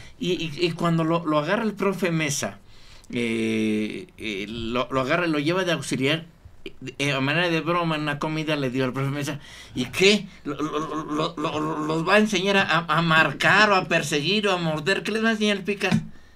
y cuando lo agarra el profe Mesa, lo agarra y lo lleva de auxiliar, a manera de broma en una comida le dio al profe Mesa, ¿y qué? ¿Los va a enseñar a marcar o a perseguir o a morder? ¿Qué les va a enseñar el Picas?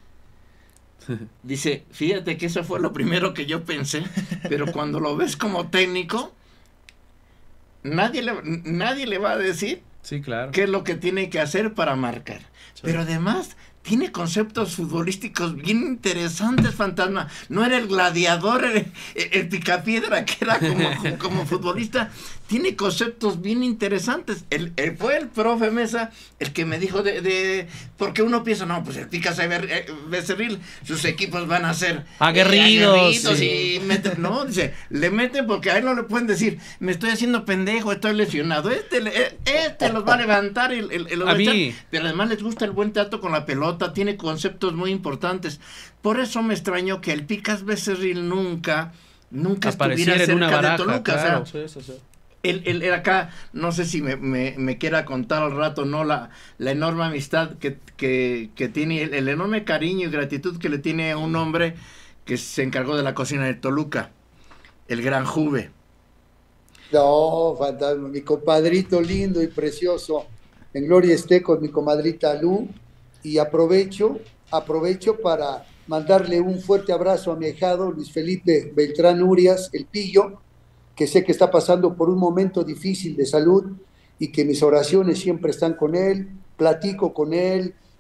Dice, fíjate que eso fue lo primero que yo pensé, pero cuando lo ves como técnico, nadie le va a decir qué es lo que tiene que hacer para marcar. Sí. Pero además tiene conceptos futbolísticos bien interesantes, Fantasma. No era el gladiador, el picapiedra que era como futbolista. Tiene conceptos bien interesantes. Fue el profe Mesa el que me dijo porque uno piensa, no, pues el Picas Becerril, sus equipos van a ser aguerridos sí. Y meten, no, dice, le meten porque a él no le pueden decir, me estoy haciendo pendejo, estoy lesionado. Este los va a levantar y los va a echar. Pero además les gusta el buen trato con la pelota, tiene conceptos muy importantes. Por eso me extrañó que el Picas Becerril nunca estuviera cerca en una baraja, de Toluca. Claro, o sea, sí. Él acá, no sé si me quiera contar al rato, ¿no? La enorme amistad que tiene, el enorme cariño y gratitud que le tiene a un hombre que se encargó de la cocina de Toluca, el gran Juve. No, Fantasma, mi compadrito lindo y precioso, en gloria esté con mi comadrita Lu, y aprovecho para mandarle un fuerte abrazo a mi ahijado Luis Felipe Beltrán Urias, el Pillo, que sé que está pasando por un momento difícil de salud y que mis oraciones siempre están con él, platico con él,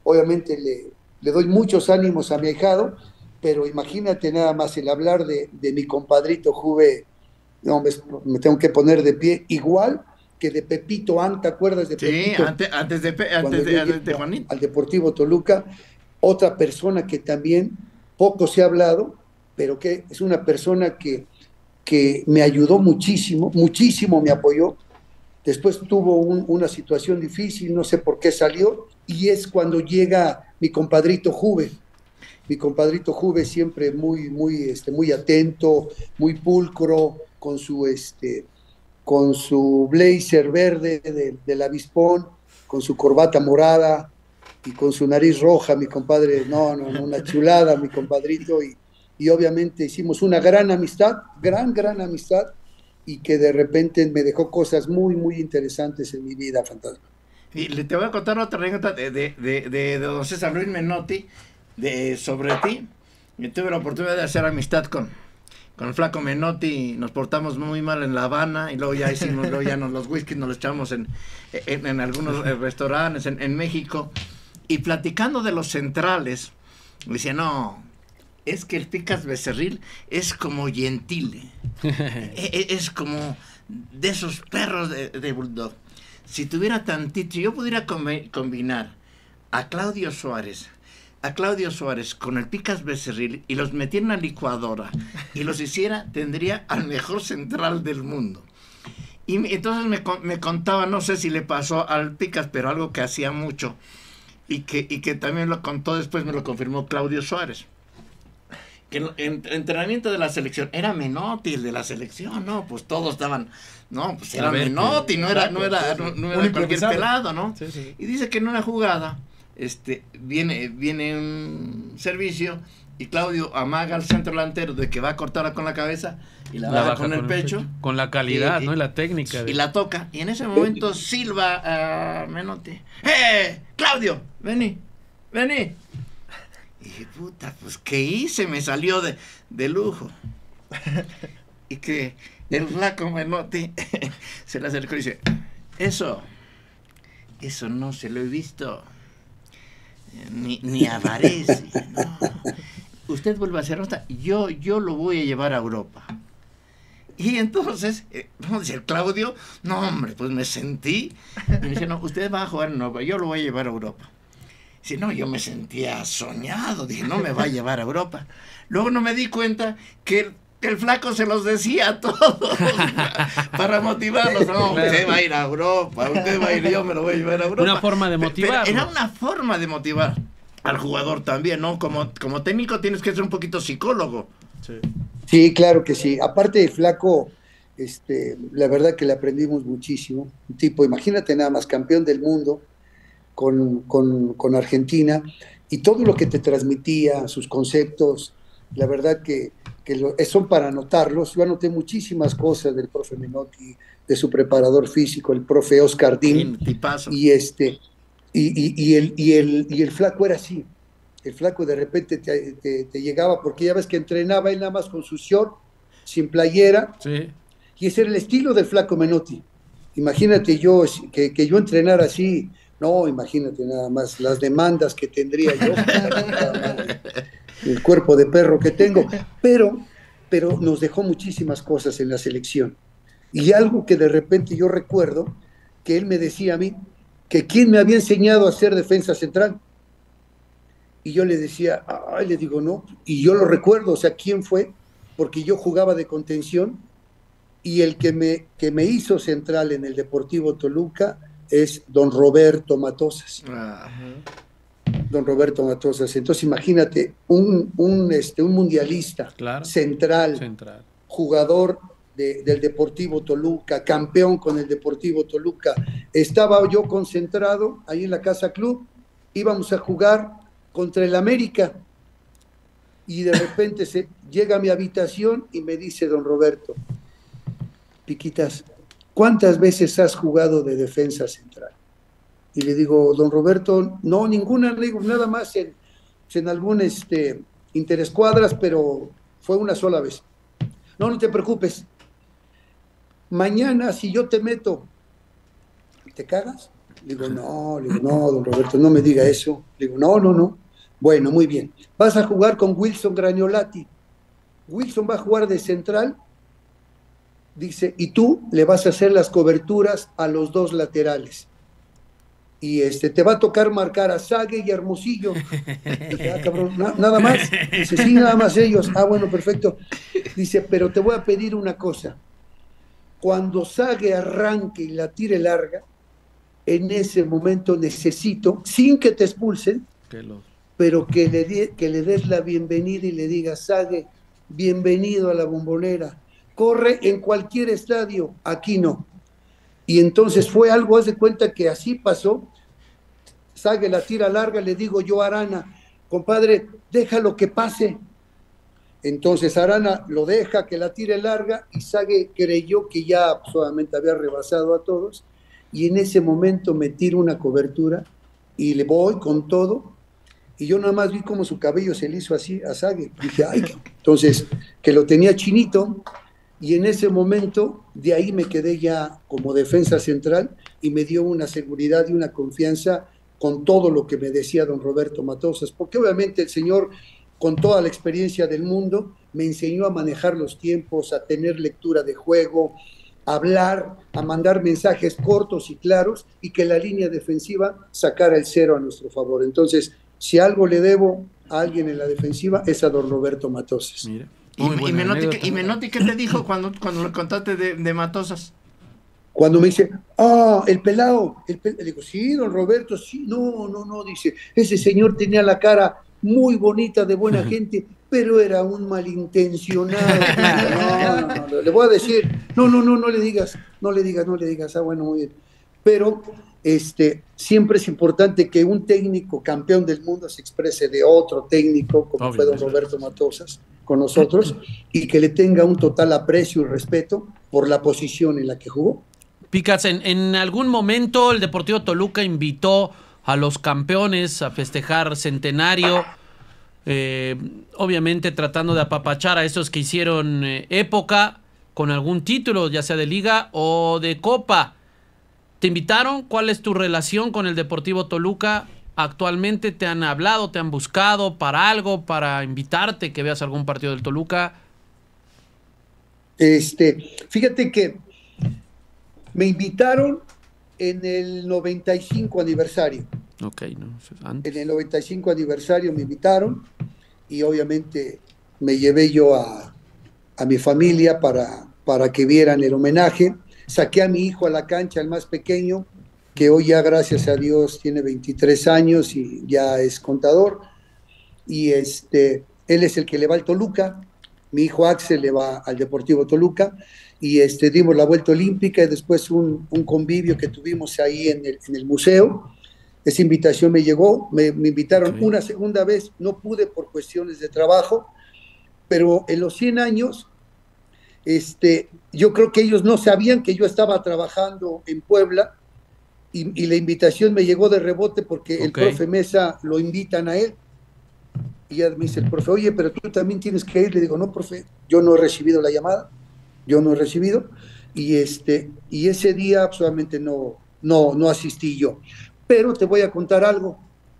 obviamente le doy muchos ánimos a mi ahijado, pero imagínate nada más el hablar de mi compadrito Juve, no, me tengo que poner de pie, igual que de Pepito ¿te acuerdas de Pepito? Sí, antes de Juanito. Al Deportivo Toluca, otra persona que también poco se ha hablado, pero que es una persona que me ayudó muchísimo, muchísimo me apoyó. Después tuvo una situación difícil, no sé por qué salió, y es cuando llega mi compadrito Juve. Mi compadrito Juve siempre muy atento, muy pulcro, con su blazer verde del avispón, con su corbata morada y con su nariz roja, mi compadre, una chulada, mi compadrito, y obviamente hicimos una gran amistad, gran amistad, y que de repente me dejó cosas muy, muy interesantes en mi vida, Fantasma. Y te voy a contar otra anécdota de don César Luis Menotti, sobre ti. Yo tuve la oportunidad de hacer amistad con el flaco Menotti, nos portamos muy mal en La Habana, y luego ya los whiskies nos los echamos en algunos restaurantes en México, y platicando de los centrales, me decía, no, es que el Picas Becerril es como Gentile, es como de esos perros de bulldog. Si tuviera tantito, yo pudiera combinar a Claudio Suárez con el Picas Becerril y los metiera en una licuadora y los hiciera, tendría al mejor central del mundo. Y entonces me contaba, no sé si le pasó al Picas, pero algo que hacía mucho y que también lo contó después, me lo confirmó Claudio Suárez, que en entrenamiento de la selección era Menotti el de la selección, ¿no? Pues todos estaban, no, pues era Menotti, no era cualquier pelado, ¿no? Sí, sí. Y dice que en una jugada viene un servicio y Claudio amaga al centro delantero de que va a cortarla con la cabeza y la baja con el pecho. Con la calidad, ¿no? Y la técnica. Y la toca. Y en ese momento silba a Menotti. Claudio! ¡Vení! Y dije, puta, pues ¿qué hice? Me salió de lujo. Y que el flaco Menotti se le acercó y dice, eso no se lo he visto. Ni a Varese, no. Usted vuelve a hacer nota, yo lo voy a llevar a Europa. Y entonces, dice el Claudio, no hombre, pues me sentí, y me dice, no, usted va a jugar en Europa, yo lo voy a llevar a Europa. Dice, no, yo me sentía soñado, dije, no me va a llevar a Europa. Luego no me di cuenta que el flaco se los decía a todos para motivarlos. No, usted va a ir a Europa, yo me lo voy a llevar a Europa. Una forma de motivar. Era una forma de motivar al jugador también, ¿no? Como técnico tienes que ser un poquito psicólogo. Sí, claro que sí. Aparte, el flaco, la verdad que le aprendimos muchísimo. Un tipo, imagínate nada más, campeón del mundo con Argentina, y todo lo que te transmitía, sus conceptos, la verdad que son para anotarlos. Yo anoté muchísimas cosas del profe Menotti, de su preparador físico, el profe Oscar Dim, y el flaco era así. El flaco de repente te llegaba, porque ya ves que entrenaba él nada más con su short, sin playera, sí. Y ese era el estilo del flaco Menotti. Imagínate que yo entrenara así, no, imagínate nada más las demandas que tendría yo, el cuerpo de perro que tengo, pero nos dejó muchísimas cosas en la selección. Y algo que de repente yo recuerdo, que él me decía a mí, que quién me había enseñado a hacer defensa central. Y yo le decía, le digo, no, y yo lo recuerdo, o sea, ¿quién fue? Porque yo jugaba de contención, y el que me hizo central en el Deportivo Toluca es don Roberto Matosas. Don Roberto Matosas. Entonces imagínate, un mundialista, claro, central, jugador del Deportivo Toluca, campeón con el Deportivo Toluca. Estaba yo concentrado ahí en la Casa Club, íbamos a jugar contra el América, y de repente llega a mi habitación y me dice don Roberto, Piquitas, ¿cuántas veces has jugado de defensa central? Y le digo, don Roberto, no, ninguna, le digo, nada más en algún interescuadras, pero fue una sola vez. No te preocupes. Mañana, si yo te meto, ¿te cagas? Le digo, no, don Roberto, no me diga eso. Le digo, no. Bueno, muy bien. Vas a jugar con Wilson Graniolati. Wilson va a jugar de central, dice, y tú le vas a hacer las coberturas a los dos laterales. Y te va a tocar marcar a Sague y a Hermosillo. Dije, cabrón, nada más. Dice, sí, nada más ellos. Bueno, perfecto. Dice, pero te voy a pedir una cosa. Cuando Sague arranque y la tire larga, en ese momento necesito, sin que te expulsen, pero que le des la bienvenida y le digas, Sague, bienvenido a la Bombonera. Corre en cualquier estadio, aquí no. Y entonces fue algo, haz de cuenta que así pasó. Sague la tira larga, le digo yo a Arana, compadre, déjalo que pase. Entonces Arana lo deja que la tire larga y Sague creyó que ya solamente había rebasado a todos y en ese momento me tiro una cobertura y le voy con todo y yo nada más vi como su cabello se le hizo así a Sague. Dije, ay, entonces que lo tenía chinito. Y en ese momento, de ahí me quedé ya como defensa central y me dio una seguridad y una confianza con todo lo que me decía don Roberto Matosas, porque obviamente el señor, con toda la experiencia del mundo, me enseñó a manejar los tiempos, a tener lectura de juego, a hablar, a mandar mensajes cortos y claros y que la línea defensiva sacara el 0 a nuestro favor. Entonces, si algo le debo a alguien en la defensiva es a don Roberto Matosas. Mira. Y Menotti, ¿qué te dijo cuando le contaste de Matosas? Cuando me dice, el pelado, le digo, sí, don Roberto, sí, no, dice, ese señor tenía la cara muy bonita de buena gente, pero era un malintencionado. No, le voy a decir, no le digas, bueno, muy bien. Pero siempre es importante que un técnico campeón del mundo se exprese de otro técnico, como fue don Roberto Matosas, con nosotros, y que le tenga un total aprecio y respeto por la posición en la que jugó. Picas, en algún momento el Deportivo Toluca invitó a los campeones a festejar centenario, obviamente tratando de apapachar a esos que hicieron época con algún título, ya sea de liga o de copa. ¿Te invitaron? ¿Cuál es tu relación con el Deportivo Toluca? ¿Actualmente te han hablado, te han buscado para algo, para invitarte que veas algún partido del Toluca? Fíjate que me invitaron en el 95 aniversario. Ok, no, antes. En el 95 aniversario me invitaron y obviamente me llevé yo a mi familia para que vieran el homenaje. Saqué a mi hijo a la cancha, el más pequeño, que hoy ya, gracias a Dios, tiene 23 años y ya es contador. Y él es el que le va al Toluca. Mi hijo Axel le va al Deportivo Toluca. Y dimos la vuelta olímpica y después un convivio que tuvimos ahí en el museo. Esa invitación me llegó, me invitaron una segunda vez, no pude por cuestiones de trabajo, pero en los 100 años, yo creo que ellos no sabían que yo estaba trabajando en Puebla y la invitación me llegó de rebote porque el profe Mesa lo invitan a él. Y ya me dice el profe, oye, pero tú también tienes que ir. Le digo, no, profe, yo no he recibido la llamada, y ese día absolutamente no asistí yo. Pero te voy a contar algo.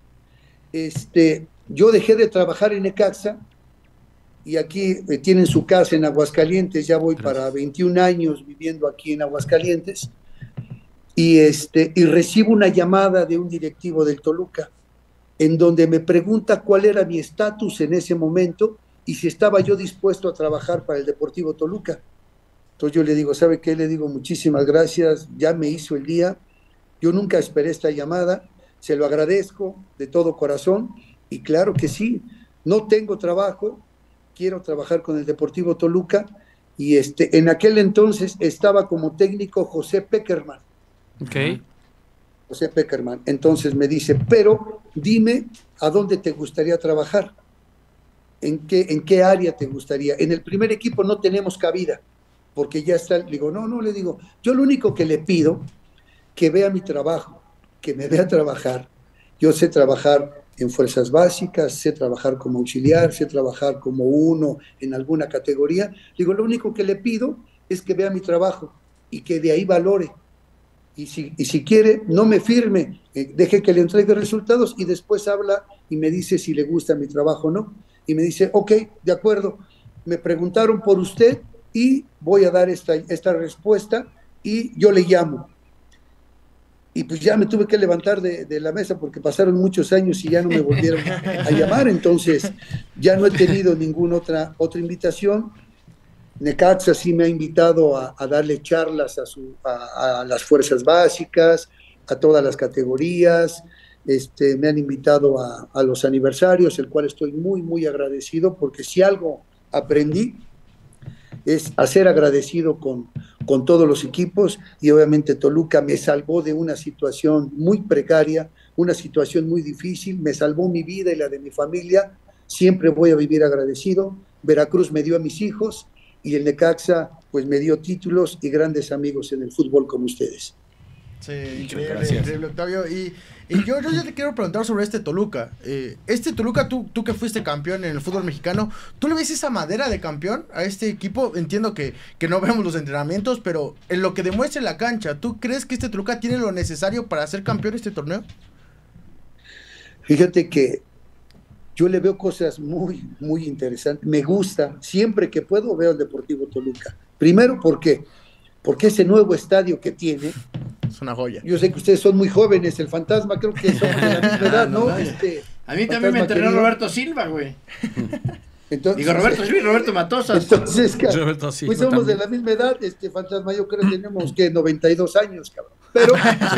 Yo dejé de trabajar en Necaxa y aquí tienen su casa en Aguascalientes, ya voy para 21 años viviendo aquí en Aguascalientes, y recibo una llamada de un directivo del Toluca, en donde me pregunta cuál era mi estatus en ese momento y si estaba yo dispuesto a trabajar para el Deportivo Toluca. Entonces yo le digo, ¿sabe qué? Le digo, muchísimas gracias, ya me hizo el día, yo nunca esperé esta llamada, se lo agradezco de todo corazón, y claro que sí, no tengo trabajo, quiero trabajar con el Deportivo Toluca, y en aquel entonces estaba como técnico José Peckerman. Okay. José Peckerman. Entonces me dice, pero dime a dónde te gustaría trabajar, en qué área te gustaría. En el primer equipo no tenemos cabida, porque ya está. Le digo, no, le digo, yo lo único que le pido, que vea mi trabajo, que me vea trabajar. Yo sé trabajar en fuerzas básicas, sé trabajar como auxiliar, sé trabajar como uno en alguna categoría. Digo, lo único que le pido es que vea mi trabajo y que de ahí valore. y si quiere, no me firme, deje que le entregue resultados y después habla y me dice si le gusta mi trabajo o no. Y me dice, ok, de acuerdo, me preguntaron por usted y voy a dar esta respuesta y yo le llamo. Y pues ya me tuve que levantar de la mesa porque pasaron muchos años y ya no me volvieron a llamar, entonces ya no he tenido ninguna otra invitación. Necaxa sí me ha invitado a darle charlas a las fuerzas básicas, a todas las categorías, me han invitado a los aniversarios, el cual estoy muy, muy agradecido, porque si algo aprendí es a ser agradecido con todos los equipos, y obviamente Toluca me salvó de una situación muy precaria, una situación muy difícil, me salvó mi vida y la de mi familia, siempre voy a vivir agradecido. Veracruz me dio a mis hijos, y el Necaxa pues me dio títulos y grandes amigos en el fútbol como ustedes. Sí, increíble, Octavio. Y yo ya te quiero preguntar sobre este Toluca. Este Toluca, tú que fuiste campeón en el fútbol mexicano, ¿tú le ves esa madera de campeón a este equipo? Entiendo que no vemos los entrenamientos, pero en lo que demuestra en la cancha, ¿tú crees que este Toluca tiene lo necesario para ser campeón este torneo? Fíjate que yo le veo cosas muy, muy interesantes. Me gusta, siempre que puedo veo el Deportivo Toluca. Primero, porque ese nuevo estadio que tiene es una joya. Yo sé que ustedes son muy jóvenes, el Fantasma creo que somos de la misma edad, ¿no? A mí también me entrenó querido. Roberto Silva, güey. Entonces, digo, Roberto Matosas. Entonces, pues somos de la misma edad, Fantasma, yo creo que tenemos que 92 años, cabrón. Pero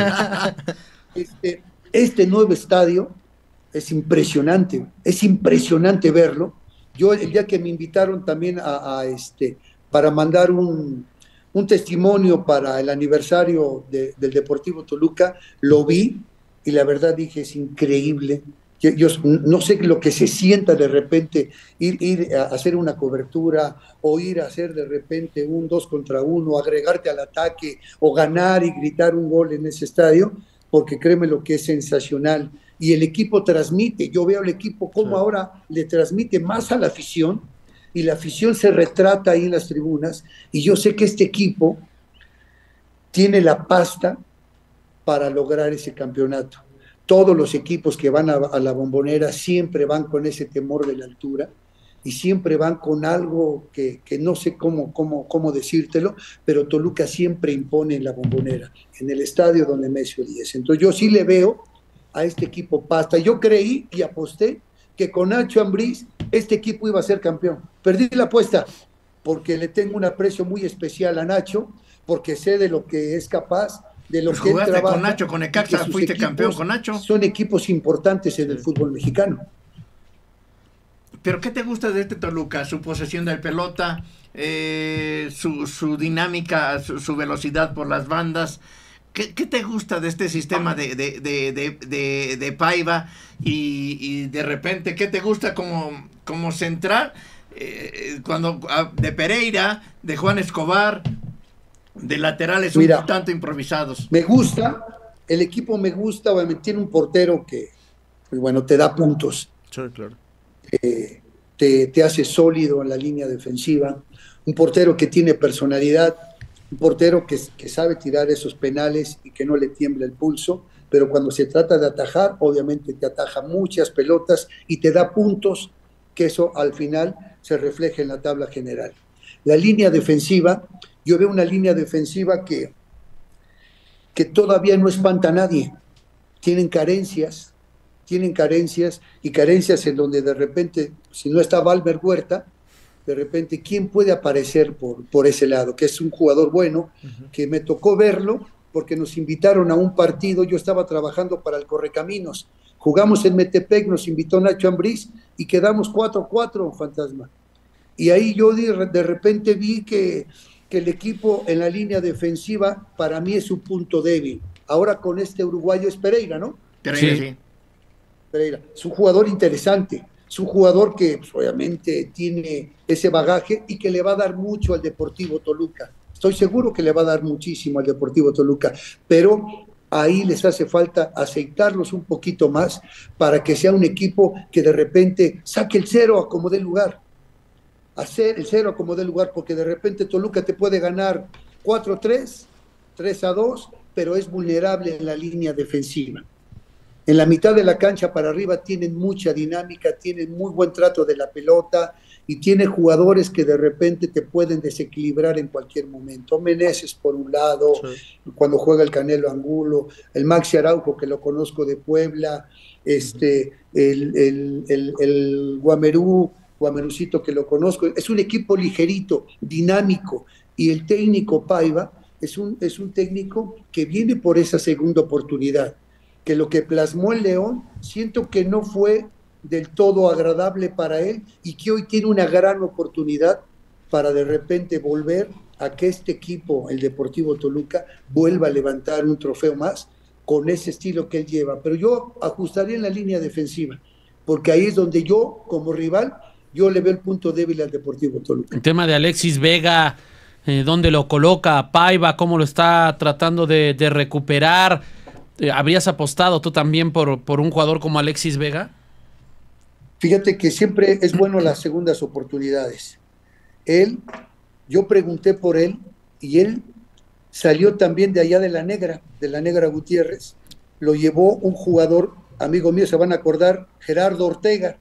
este nuevo estadio es impresionante verlo. Yo el día que me invitaron también para mandar un testimonio para el aniversario del Deportivo Toluca, lo vi y la verdad dije, es increíble. Yo no sé lo que se sienta de repente ir a hacer una cobertura o ir a hacer de repente un 2 contra 1, agregarte al ataque o ganar y gritar un gol en ese estadio, porque créeme lo que es sensacional. Y el equipo transmite, yo veo al equipo como ahora le transmite más a la afición, y la afición se retrata ahí en las tribunas, y yo sé que este equipo tiene la pasta para lograr ese campeonato. Todos los equipos que van a la Bombonera siempre van con ese temor de la altura, y siempre van con algo que no sé cómo decírtelo, pero Toluca siempre impone en la Bombonera, en el estadio donde Nemesio 10. Entonces yo sí le veo a este equipo pasta. Yo creí y aposté que con Nacho Ambriz este equipo iba a ser campeón. Perdí la apuesta porque le tengo un aprecio muy especial a Nacho, porque sé de lo que es capaz, de lo que él trabaja. Con Nacho, con Necaxa fuiste campeón con Nacho. Son equipos importantes en el fútbol mexicano. ¿Pero qué te gusta de este Toluca? Su posesión de pelota, su dinámica, su velocidad por las bandas. ¿Qué te gusta de este sistema de Paiva? Y de repente, ¿qué te gusta como central? De Pereira, de Juan Escobar, de laterales un tanto improvisados. Me gusta, el equipo me gusta, obviamente tiene un portero que, pues bueno, te da puntos. Sí, claro. Te hace sólido en la línea defensiva, un portero que tiene personalidad, un portero que sabe tirar esos penales y que no le tiembla el pulso, pero cuando se trata de atajar, obviamente te ataja muchas pelotas y te da puntos, que eso al final se refleja en la tabla general. La línea defensiva, yo veo una línea defensiva que todavía no espanta a nadie. Tienen carencias y carencias en donde de repente, si no está Valver Huerta, de repente, ¿quién puede aparecer por ese lado? Que es un jugador bueno, que me tocó verlo porque nos invitaron a un partido, yo estaba trabajando para el Correcaminos, jugamos en Metepec, nos invitó Nacho Ambriz y quedamos 4-4, Fantasma. Y ahí yo de repente vi que el equipo en la línea defensiva para mí es su punto débil. Ahora con este uruguayo es Pereira, ¿no? Sí. Pereira. Es un jugador interesante, es un jugador que pues, obviamente tiene ese bagaje y que le va a dar mucho al Deportivo Toluca. Estoy seguro que le va a dar muchísimo al Deportivo Toluca, pero ahí les hace falta aceitarlos un poquito más para que sea un equipo que de repente saque el cero a como dé lugar. Hacer el cero a como dé lugar, porque de repente Toluca te puede ganar 4-3, 3-2, pero es vulnerable en la línea defensiva. En la mitad de la cancha para arriba tienen mucha dinámica, tienen muy buen trato de la pelota y tiene jugadores que de repente te pueden desequilibrar en cualquier momento. Meneses por un lado, sí, cuando juega el Canelo Angulo, el Maxi Araujo, que lo conozco de Puebla, el Guamerucito, que lo conozco. Es un equipo ligerito, dinámico, y el técnico Paiva es un técnico que viene por esa segunda oportunidad, que lo que plasmó el León, siento que no fue del todo agradable para él y que hoy tiene una gran oportunidad para de repente volver a que este equipo, el Deportivo Toluca, vuelva a levantar un trofeo más con ese estilo que él lleva. Pero yo ajustaría en la línea defensiva, porque ahí es donde yo, como rival, yo le veo el punto débil al Deportivo Toluca. El tema de Alexis Vega, ¿dónde lo coloca Paiva? ¿Cómo lo está tratando de recuperar? ¿Habrías apostado tú también por un jugador como Alexis Vega? Fíjate que siempre es bueno las segundas oportunidades. Yo pregunté por él y él salió también de allá de la Negra Gutiérrez. Lo llevó un jugador, amigo mío, se van a acordar, Gerardo Ortega.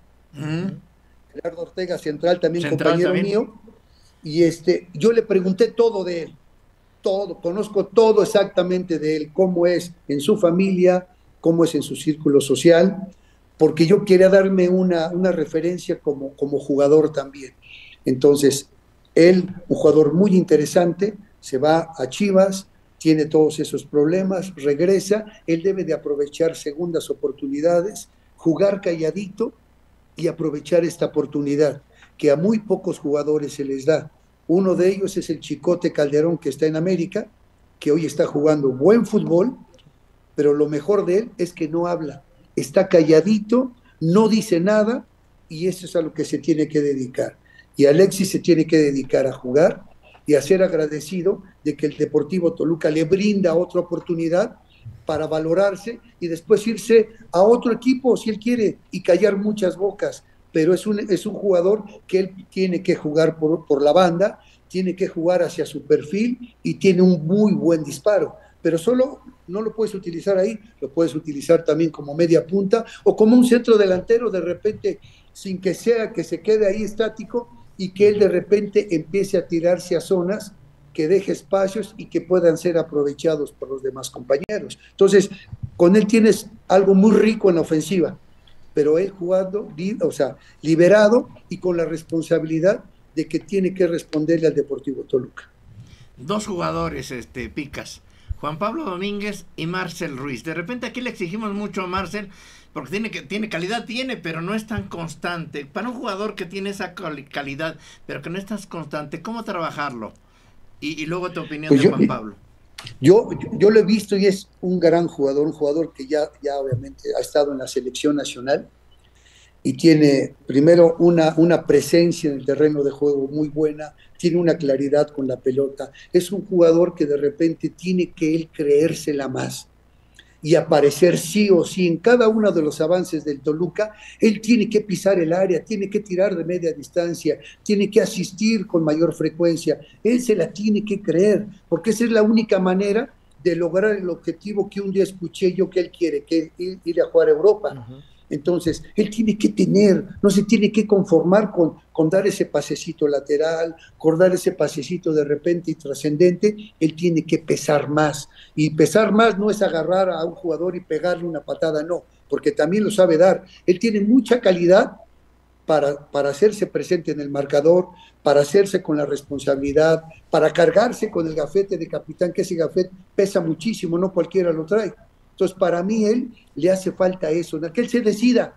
Gerardo Ortega, central, compañero mío. Y yo le pregunté todo de él. Todo, conozco todo exactamente de él, cómo es en su familia, cómo es en su círculo social, porque yo quería darme una referencia como jugador también. Entonces, él, un jugador muy interesante, se va a Chivas, tiene todos esos problemas, regresa, él debe de aprovechar segundas oportunidades, jugar calladito y aprovechar esta oportunidad, que a muy pocos jugadores se les da. Uno de ellos es el Chicote Calderón, que está en América, que hoy está jugando buen fútbol, pero lo mejor de él es que no habla, está calladito, no dice nada, y eso es a lo que se tiene que dedicar. Y Alexis se tiene que dedicar a jugar y a ser agradecido de que el Deportivo Toluca le brinda otra oportunidad para valorarse y después irse a otro equipo si él quiere y callar muchas bocas. Pero es un jugador que él tiene que jugar por la banda, tiene que jugar hacia su perfil y tiene un muy buen disparo. Pero solo no lo puedes utilizar ahí, lo puedes utilizar también como media punta o como un centro delantero de repente, sin que sea que se quede ahí estático y que él de repente empiece a tirarse a zonas que deje espacios y que puedan ser aprovechados por los demás compañeros. Entonces, con él tienes algo muy rico en la ofensiva, pero él jugando, liberado y con la responsabilidad de que tiene que responderle al Deportivo Toluca. Dos jugadores, Picas, Juan Pablo Domínguez y Marcel Ruiz. De repente aquí le exigimos mucho a Marcel, porque tiene calidad, pero no es tan constante. Para un jugador que tiene esa calidad, pero que no es tan constante, ¿cómo trabajarlo? Y luego tu opinión pues de Juan Pablo. Yo lo he visto y es un gran jugador, un jugador que ya obviamente ha estado en la selección nacional y tiene primero una presencia en el terreno de juego muy buena, tiene una claridad con la pelota, es un jugador que de repente tiene que él creérsela más y aparecer sí o sí en cada uno de los avances del Toluca. Él tiene que pisar el área, tiene que tirar de media distancia, tiene que asistir con mayor frecuencia, él se la tiene que creer, porque esa es la única manera de lograr el objetivo que un día escuché yo que él quiere, que es ir a jugar a Europa. Entonces, él tiene que tener, no se tiene que conformar con dar ese pasecito lateral, con dar ese pasecito de repente y trascendente. Él tiene que pesar más. Y pesar más no es agarrar a un jugador y pegarle una patada, no, porque también lo sabe dar. Él tiene mucha calidad para hacerse presente en el marcador, para hacerse con la responsabilidad, para cargarse con el gafete de capitán, que ese gafete pesa muchísimo, no cualquiera lo trae. Entonces, para mí, él le hace falta eso, que él se decida.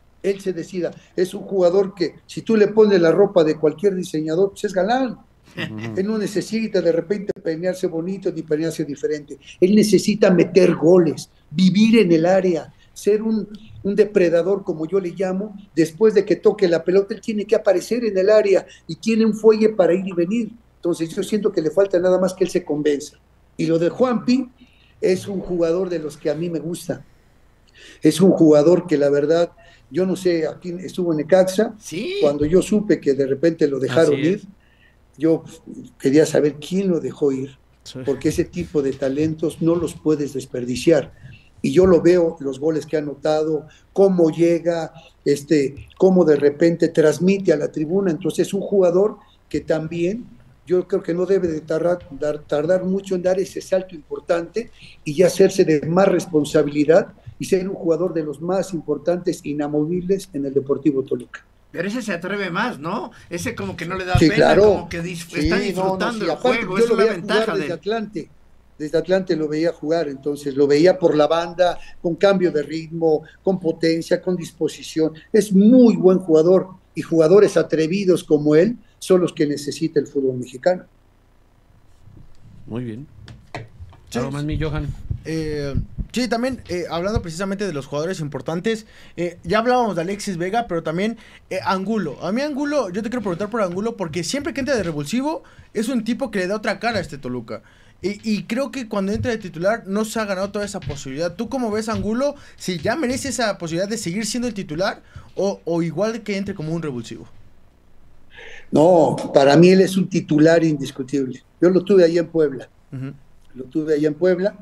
Es un jugador que, si tú le pones la ropa de cualquier diseñador, pues es galán. Él no necesita de repente peinarse bonito ni peinarse diferente. Él necesita meter goles, vivir en el área, ser un depredador, como yo le llamo. Después de que toque la pelota, él tiene que aparecer en el área y tiene un fuelle para ir y venir. Entonces, yo siento que le falta nada más que él se convenza. Y lo de Juanpi, es un jugador de los que a mí me gusta. Es un jugador que la verdad, yo no sé, aquí estuvo en Necaxa, sí. Cuando yo supe que de repente lo dejaron ir, yo quería saber quién lo dejó ir. Sí. porque ese tipo de talentos no los puedes desperdiciar. Y yo lo veo, los goles que ha anotado, cómo llega, cómo de repente transmite a la tribuna. Entonces es un jugador que también yo creo que no debe de tardar mucho en dar ese salto importante y ya hacerse de más responsabilidad y ser un jugador de los más importantes, inamovibles en el Deportivo Toluca. Pero ese se atreve más, ¿no? Ese como que no le da Sí, pena, claro. como que está disfrutando el Aparte, juego, yo esa lo es la veía ventaja jugar de desde él. Atlante. Desde Atlante lo veía jugar, entonces lo veía por la banda, con cambio de ritmo, con potencia, con disposición. Es muy buen jugador y jugadores atrevidos como él son los que necesita el fútbol mexicano. Muy bien. Sí. ¿Algo más, mi Johan? Sí, también hablando precisamente de los jugadores importantes, ya hablábamos de Alexis Vega, pero también Angulo. A mí Angulo, yo te quiero preguntar por Angulo, porque siempre que entra de revulsivo es un tipo que le da otra cara a este Toluca. Y creo que cuando entra de titular no se ha ganado toda esa posibilidad. ¿Tú cómo ves a Angulo? Si ya merece esa posibilidad de seguir siendo el titular o igual que entre como un revulsivo. No, para mí él es un titular indiscutible. Yo lo tuve ahí en Puebla. Uh-huh. Lo tuve ahí en Puebla.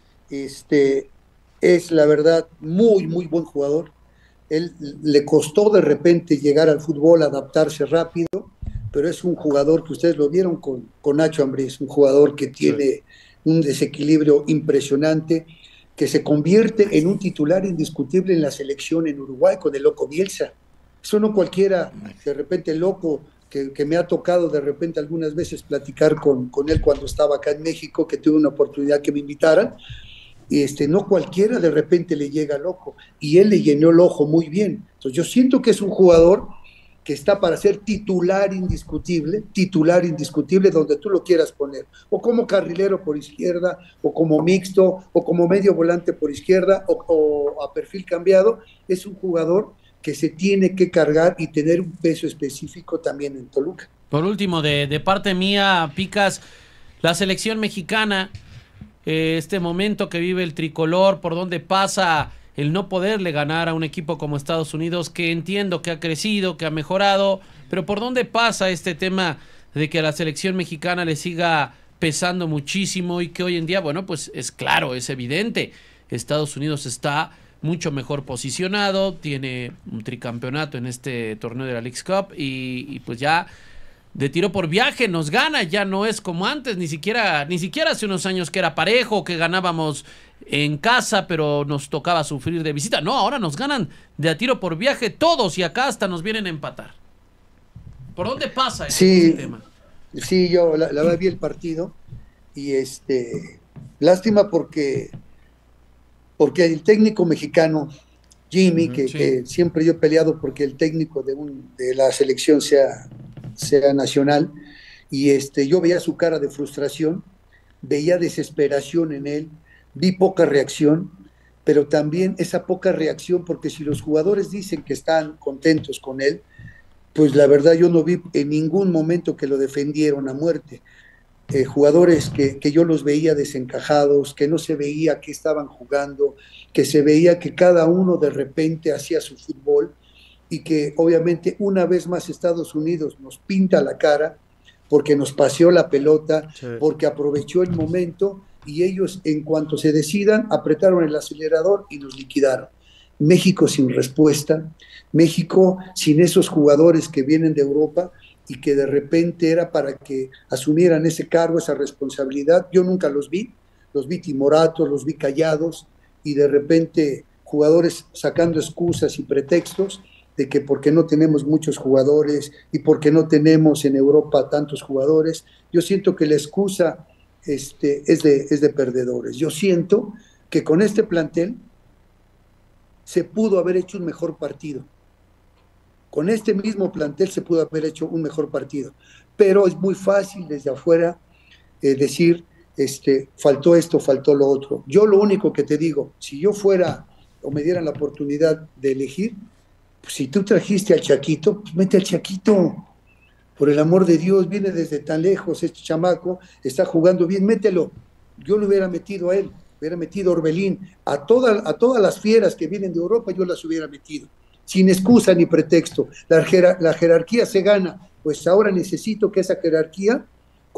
Es la verdad muy, muy buen jugador. Él le costó de repente llegar al fútbol, adaptarse rápido, pero es un jugador que ustedes lo vieron con Nacho Ambriz, un jugador que tiene un desequilibrio impresionante, que se convierte en un titular indiscutible en la selección en Uruguay con el Loco Bielsa. Eso no cualquiera, de repente el Loco, que me ha tocado de repente algunas veces platicar con él cuando estaba acá en México, que tuve una oportunidad que me invitaran, no cualquiera de repente le llega Loco, y él le llenó el ojo muy bien. Entonces yo siento que es un jugador que está para ser titular indiscutible donde tú lo quieras poner, o como carrilero por izquierda, o como mixto, o como medio volante por izquierda, o a perfil cambiado. Es un jugador que se tiene que cargar y tener un peso específico también en Toluca. Por último, de parte mía, Picas, la selección mexicana, este momento que vive el tricolor, por donde pasa el no poderle ganar a un equipo como Estados Unidos, que entiendo que ha crecido, que ha mejorado, pero por dónde pasa este tema de que a la selección mexicana le siga pesando muchísimo y que hoy en día, bueno, pues es claro, es evidente, Estados Unidos está mucho mejor posicionado, tiene un tricampeonato en este torneo de la Leagues Cup y pues ya de tiro por viaje nos gana, ya no es como antes, ni siquiera hace unos años que era parejo, que ganábamos en casa, pero nos tocaba sufrir de visita. No, ahora nos ganan de a tiro por viaje todos y acá hasta nos vienen a empatar. ¿Por dónde pasa ese tema? Sí, yo la vi el partido y lástima porque el técnico mexicano, Jimmy, que siempre yo he peleado porque el técnico de la selección sea nacional, y yo veía su cara de frustración, veía desesperación en él, vi poca reacción, pero también esa poca reacción, porque si los jugadores dicen que están contentos con él, pues la verdad yo no vi en ningún momento que lo defendieron a muerte. Jugadores que yo los veía desencajados, que no se veía que estaban jugando, que se veía que cada uno de repente hacía su fútbol, y que obviamente una vez más Estados Unidos nos pinta la cara porque nos paseó la pelota, porque aprovechó el momento, y ellos en cuanto se decidan apretaron el acelerador y nos liquidaron. México sin respuesta, México sin esos jugadores que vienen de Europa y que de repente era para que asumieran ese cargo, esa responsabilidad. Yo nunca los vi timoratos, los vi callados, y de repente jugadores sacando excusas y pretextos de que porque no tenemos muchos jugadores y porque no tenemos en Europa tantos jugadores. Yo siento que la excusa es de perdedores. Yo siento que con este plantel se pudo haber hecho un mejor partido. Con este mismo plantel se pudo haber hecho un mejor partido. Pero es muy fácil desde afuera decir, faltó esto, faltó lo otro. Yo lo único que te digo, si yo fuera o me dieran la oportunidad de elegir, pues si tú trajiste al Chaquito, pues mete al Chaquito. Por el amor de Dios, viene desde tan lejos este chamaco, está jugando bien, mételo. Yo lo hubiera metido a él, hubiera metido a Orbelín, a todas las fieras que vienen de Europa, yo las hubiera metido, sin excusa ni pretexto. La jerarquía se gana, pues ahora necesito que esa jerarquía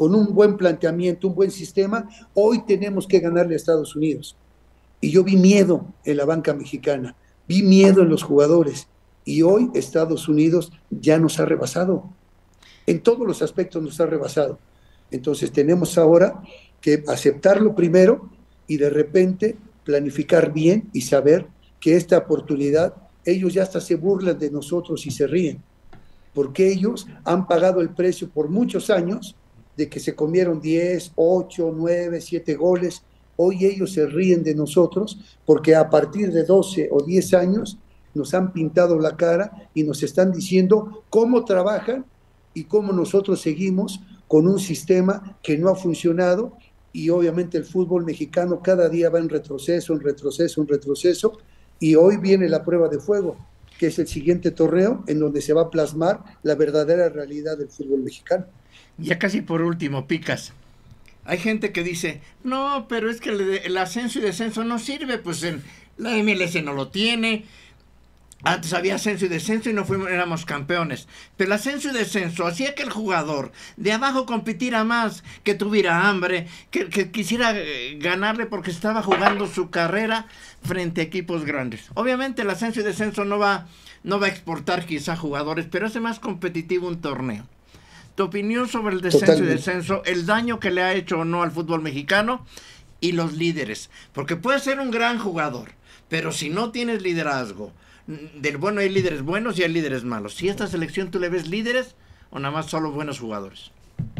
con un buen planteamiento, un buen sistema, hoy tenemos que ganarle a Estados Unidos. Y yo vi miedo en la banca mexicana, vi miedo en los jugadores, y hoy Estados Unidos ya nos ha rebasado. En todos los aspectos nos ha rebasado. Entonces tenemos ahora que aceptarlo primero y de repente planificar bien y saber que esta oportunidad, ellos ya hasta se burlan de nosotros y se ríen, porque ellos han pagado el precio por muchos años de que se comieron 10, 8, 9, 7 goles. Hoy ellos se ríen de nosotros porque a partir de 12 o 10 años nos han pintado la cara y nos están diciendo cómo trabajan y cómo nosotros seguimos con un sistema que no ha funcionado, y obviamente el fútbol mexicano cada día va en retroceso, en retroceso, en retroceso, y hoy viene la prueba de fuego, que es el siguiente torneo en donde se va a plasmar la verdadera realidad del fútbol mexicano. Ya casi por último, Picas. Hay gente que dice, no, pero es que el ascenso y descenso no sirve, pues en la MLS no lo tiene. Antes había ascenso y descenso y éramos campeones. Pero el ascenso y descenso hacía que el jugador de abajo compitiera más, que tuviera hambre, que quisiera ganarle porque estaba jugando su carrera frente a equipos grandes. Obviamente el ascenso y descenso no va a exportar quizá jugadores, pero hace más competitivo un torneo. Tu opinión sobre el descenso y descenso, el daño que le ha hecho o no al fútbol mexicano y los líderes. Porque puedes ser un gran jugador, pero si no tienes liderazgo, hay líderes buenos y hay líderes malos. ¿Si esta selección tú le ves líderes o nada más solo buenos jugadores?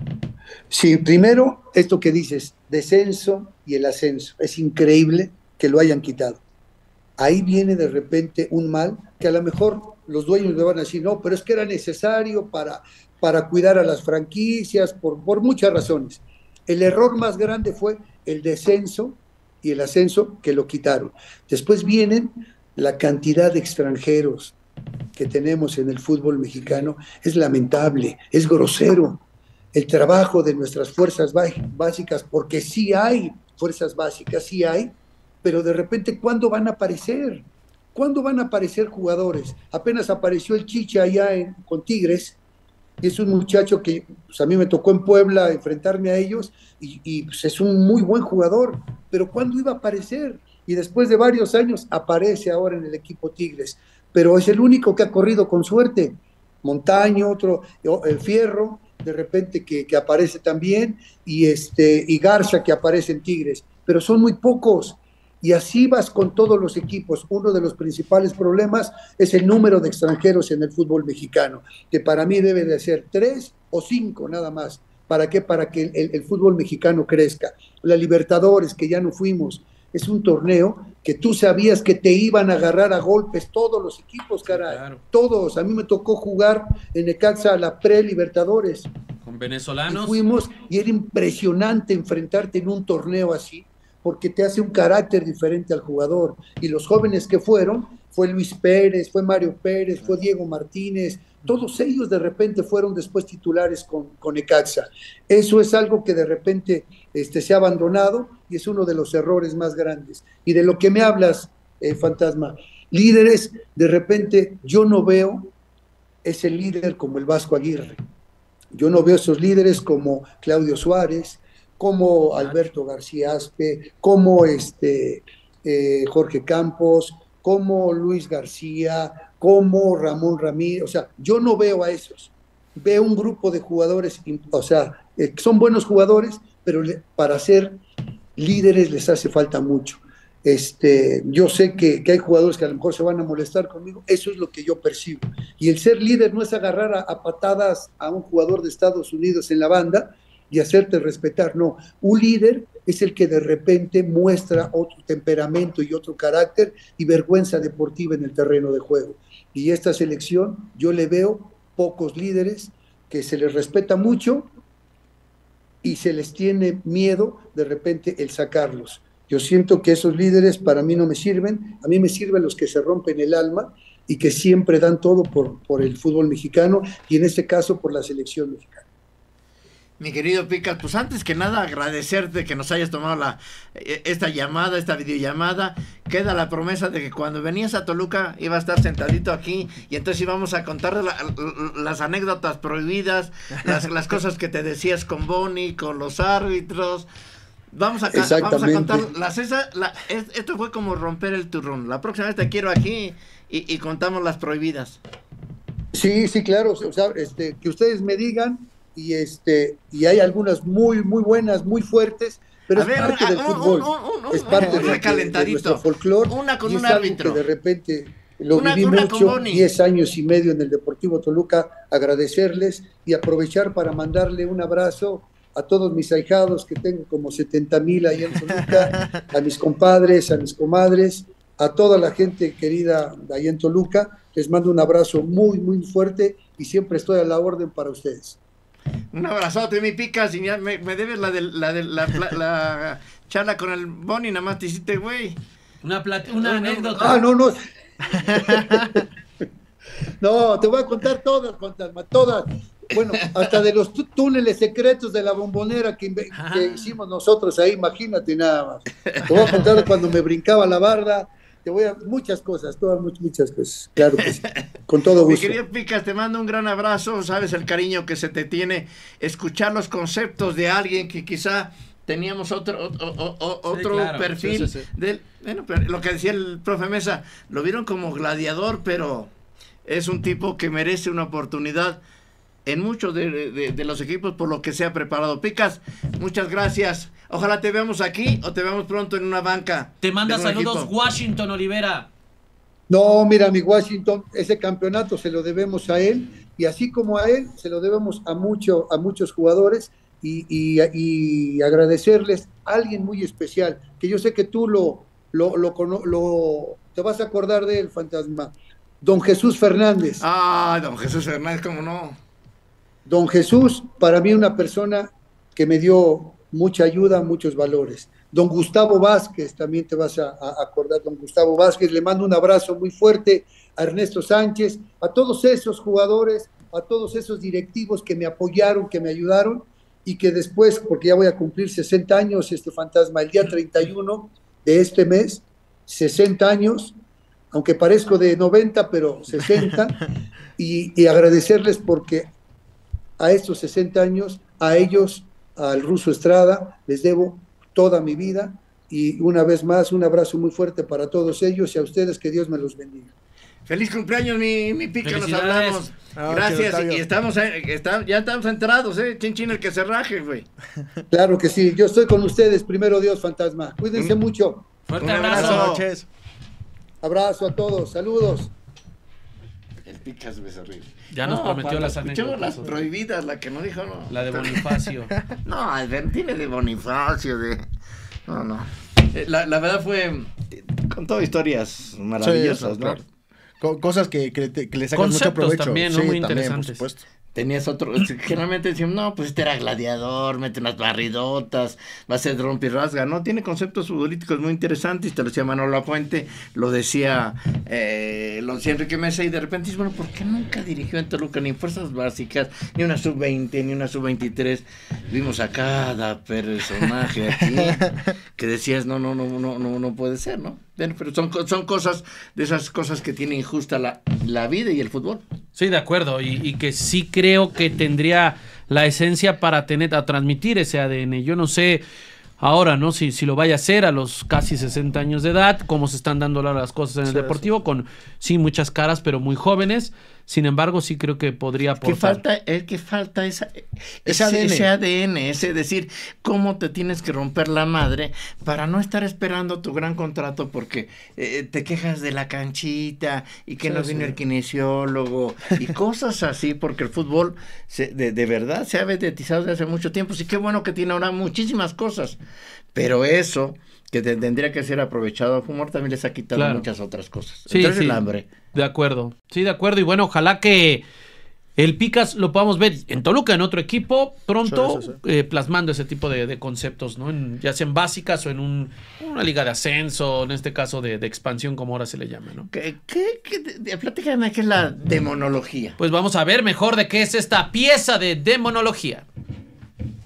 Sí, primero, esto que dices, descenso y el ascenso. Es increíble que lo hayan quitado. Ahí viene de repente un mal que a lo mejor los dueños le van a decir, no, pero es que era necesario para cuidar a las franquicias, por muchas razones. El error más grande fue el descenso y el ascenso, que lo quitaron. Después vienen la cantidad de extranjeros que tenemos en el fútbol mexicano, es lamentable, es grosero. El trabajo de nuestras fuerzas básicas, porque sí hay fuerzas básicas, sí hay, pero de repente, ¿cuándo van a aparecer? ¿Cuándo van a aparecer jugadores? Apenas apareció el Chicha allá con Tigres, y es un muchacho que pues, a mí me tocó en Puebla enfrentarme a ellos, y pues, es un muy buen jugador, pero ¿cuándo iba a aparecer? Y después de varios años aparece ahora en el equipo Tigres, pero es el único que ha corrido con suerte. Montaño, otro, el Fierro, de repente que aparece también, y Garza que aparece en Tigres, pero son muy pocos, y así vas con todos los equipos. Uno de los principales problemas es el número de extranjeros en el fútbol mexicano, que para mí debe de ser 3 o 5 nada más. ¿Para qué? Para que el fútbol mexicano crezca. La Libertadores, que ya no fuimos, es un torneo que tú sabías que te iban a agarrar a golpes todos los equipos, caray. Claro. Todos. A mí me tocó jugar en Necaxa la pre-Libertadores. Con venezolanos. Y fuimos, y era impresionante enfrentarte en un torneo así, porque te hace un carácter diferente al jugador. Y los jóvenes que fueron, fue Luis Pérez, fue Mario Pérez, fue Diego Martínez, todos ellos de repente fueron después titulares con Necaxa. Eso es algo que de repente se ha abandonado y es uno de los errores más grandes. Y de lo que me hablas, Fantasma, líderes, de repente yo no veo ese líder como el Vasco Aguirre. Yo no veo esos líderes como Claudio Suárez, como Alberto García Aspe, como Jorge Campos, como Luis García, como Ramón Ramírez. O sea, yo no veo a esos. Veo un grupo de jugadores, son buenos jugadores, pero para ser líderes les hace falta mucho. Yo sé que hay jugadores que a lo mejor se van a molestar conmigo, eso es lo que yo percibo. Y el ser líder no es agarrar a patadas a un jugador de Estados Unidos en la banda y hacerte respetar, no. Un líder es el que de repente muestra otro temperamento y otro carácter y vergüenza deportiva en el terreno de juego. Y esta selección, yo le veo pocos líderes, que se les respeta mucho y se les tiene miedo de repente el sacarlos. Yo siento que esos líderes para mí no me sirven, a mí me sirven los que se rompen el alma y que siempre dan todo por el fútbol mexicano y en este caso por la selección mexicana. Mi querido Picas, pues antes que nada agradecerte que nos hayas tomado esta llamada, esta videollamada. Queda la promesa de que cuando venías a Toluca iba a estar sentadito aquí y entonces íbamos a contar las anécdotas prohibidas, las cosas que te decías con Boni, con los árbitros. Vamos a contar esto fue como romper el turrón. La próxima vez te quiero aquí y contamos las prohibidas. Sí, claro, o sea, que ustedes me digan y hay algunas muy buenas, muy fuertes, pero es parte del fútbol, es parte de nuestro folclore, una con y un es algo árbitro. que de repente lo viví mucho, 10 años y medio en el Deportivo Toluca. Agradecerles y aprovechar para mandarle un abrazo a todos mis ahijados, que tengo como 70,000 ahí en Toluca, a mis compadres, a mis comadres, a toda la gente querida de ahí en Toluca. Les mando un abrazo muy fuerte y siempre estoy a la orden para ustedes. Un abrazote, mi Picas, y ya me debes la charla con el Boni, nada más te hiciste, güey. Una anécdota. No. No, te voy a contar todas, Fantasma, todas. Bueno, hasta de los túneles secretos de la Bombonera que hicimos nosotros ahí, imagínate nada más. Te voy a contar cuando me brincaba la barda. Muchas cosas, muchas cosas, claro que sí, con todo gusto. Mi querido Picas, te mando un gran abrazo, sabes el cariño que se te tiene, escuchar los conceptos de alguien que quizá teníamos otro claro, perfil. Sí. Bueno, pero lo que decía el profe Mesa, lo vieron como gladiador, pero es un tipo que merece una oportunidad en muchos de los equipos por lo que se ha preparado. Picas, muchas gracias. Ojalá te veamos aquí o te veamos pronto en una banca. Te manda saludos equipo. Washington Olivera. No, mira, mi Washington, ese campeonato se lo debemos a él, y así como a él, se lo debemos a muchos jugadores, y agradecerles a alguien muy especial, que yo sé que tú te vas a acordar de él, Fantasma. Don Jesús Fernández. Don Jesús Fernández, ¿cómo no? Don Jesús, para mí una persona que me dio mucha ayuda, muchos valores. Don Gustavo Vázquez, también te vas a acordar, don Gustavo Vázquez, le mando un abrazo muy fuerte a Ernesto Sánchez, a todos esos jugadores, a todos esos directivos que me apoyaron, que me ayudaron, y que después, porque ya voy a cumplir 60 años, Fantasma, el día 31 de este mes, 60 años, aunque parezco de 90, pero 60, y agradecerles porque a estos 60 años, a ellos, al Ruso Estrada, les debo toda mi vida, y una vez más un abrazo muy fuerte para todos ellos y a ustedes, que Dios me los bendiga. Feliz cumpleaños, mi Pica, nos hablamos. Gracias, y ya estamos enterados, chin el que se raje, güey. Claro que sí, yo estoy con ustedes, primero Dios, Fantasma. Cuídense mucho. Fuerte abrazo. Buenas noches. Abrazo a todos, saludos. El Picas es horrible. Ya nos prometió las anécdotas. Las prohibidas, la que no dijo, no. La de Bonifacio. No, tiene de Bonifacio, No. La verdad fue, contó historias maravillosas, ¿no? Claro. Cosas que le sacas mucho provecho. También, ¿no? Sí, muy también, interesantes. por supuesto. Tenías otro, generalmente decían, no, pues era gladiador, mete unas barridotas, va a ser rompe y rasga, ¿no? Tiene conceptos futbolísticos muy interesantes, te lo decía Manolo Lafuente, lo decía Enrique Mesa, y de repente dices, bueno, ¿por qué nunca dirigió en Toluca ni en fuerzas básicas, ni una sub-20, ni una sub-23? Vimos a cada personaje aquí que decías, no puede ser, ¿no? Bueno, pero son cosas, de esas cosas que tiene injusta la vida y el fútbol. Sí, de acuerdo, y que sí creo que tendría la esencia para transmitir ese ADN. Yo no sé ahora, ¿no? Si lo vaya a hacer a los casi 60 años de edad, cómo se están dando las cosas en el Deportivo, con muchas caras, pero muy jóvenes. Sin embargo, sí creo que podría aportar. Que falta ese ADN, ese decir, cómo te tienes que romper la madre para no estar esperando tu gran contrato porque te quejas de la canchita y que no vino el kinesiólogo y cosas así, porque el fútbol de verdad se ha mediatizado desde hace mucho tiempo. Sí, qué bueno que tiene ahora muchísimas cosas, pero eso que tendría que ser aprovechado a fumar también les ha quitado muchas otras cosas. Entonces el hambre. De acuerdo, sí, de acuerdo. Y bueno, ojalá que el Picas lo podamos ver en Toluca, en otro equipo, pronto, plasmando ese tipo de conceptos, ¿no? Ya sea en básicas o en una liga de ascenso, en este caso de expansión, como ahora se le llama, ¿no? Platícame qué es la demonología. Pues vamos a ver mejor de qué es esta pieza de demonología.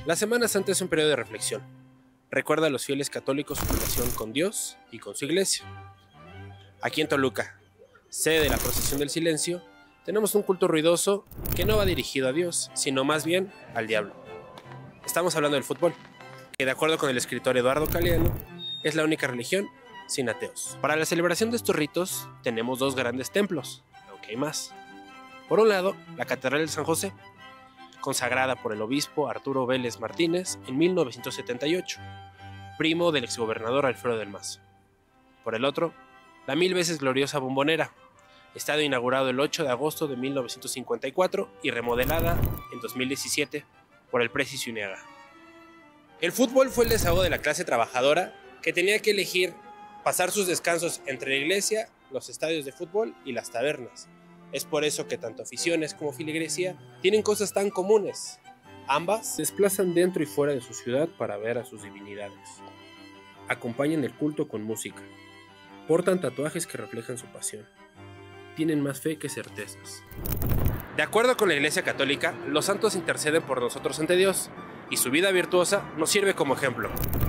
La Semana Santa es un periodo de reflexión. Recuerda a los fieles católicos su relación con Dios y con su iglesia. Aquí en Toluca, sede de la Procesión del Silencio, tenemos un culto ruidoso que no va dirigido a Dios, sino más bien al diablo. Estamos hablando del fútbol, que de acuerdo con el escritor Eduardo Galeano, es la única religión sin ateos. Para la celebración de estos ritos tenemos dos grandes templos, aunque hay más. Por un lado, la Catedral de San José, consagrada por el obispo Arturo Vélez Martínez en 1978, primo del exgobernador Alfredo del Mazo. Por el otro, la 1000 veces gloriosa Bombonera, estadio inaugurado el 8 de agosto de 1954 y remodelada en 2017 por el Preci Zuniaga. El fútbol fue el desahogo de la clase trabajadora que tenía que elegir pasar sus descansos entre la iglesia, los estadios de fútbol y las tabernas. Es por eso que tanto aficiones como filigresía tienen cosas tan comunes. Ambas se desplazan dentro y fuera de su ciudad para ver a sus divinidades. Acompañan el culto con música. Portan tatuajes que reflejan su pasión. Tienen más fe que certezas. De acuerdo con la Iglesia Católica, los santos interceden por nosotros ante Dios y su vida virtuosa nos sirve como ejemplo.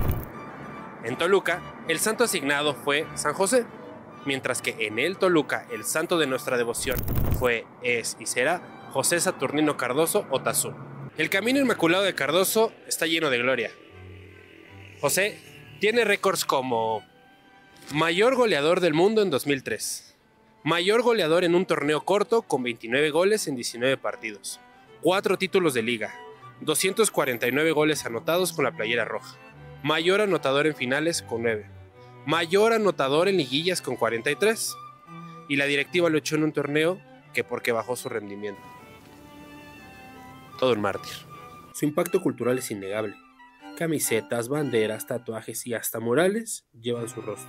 En Toluca, el santo asignado fue San José, mientras que en el Toluca el santo de nuestra devoción fue, es y será José Saturnino Cardoso o Tazú. El Camino Inmaculado de Cardoso está lleno de gloria. José tiene récords como mayor goleador del mundo en 2003, mayor goleador en un torneo corto con 29 goles en 19 partidos, 4 títulos de liga, 249 goles anotados con la playera roja, mayor anotador en finales con 9, mayor anotador en liguillas con 43, y la directiva lo echó en un torneo que porque bajó su rendimiento. Todo un mártir. Su impacto cultural es innegable. Camisetas, banderas, tatuajes y hasta murales llevan su rostro.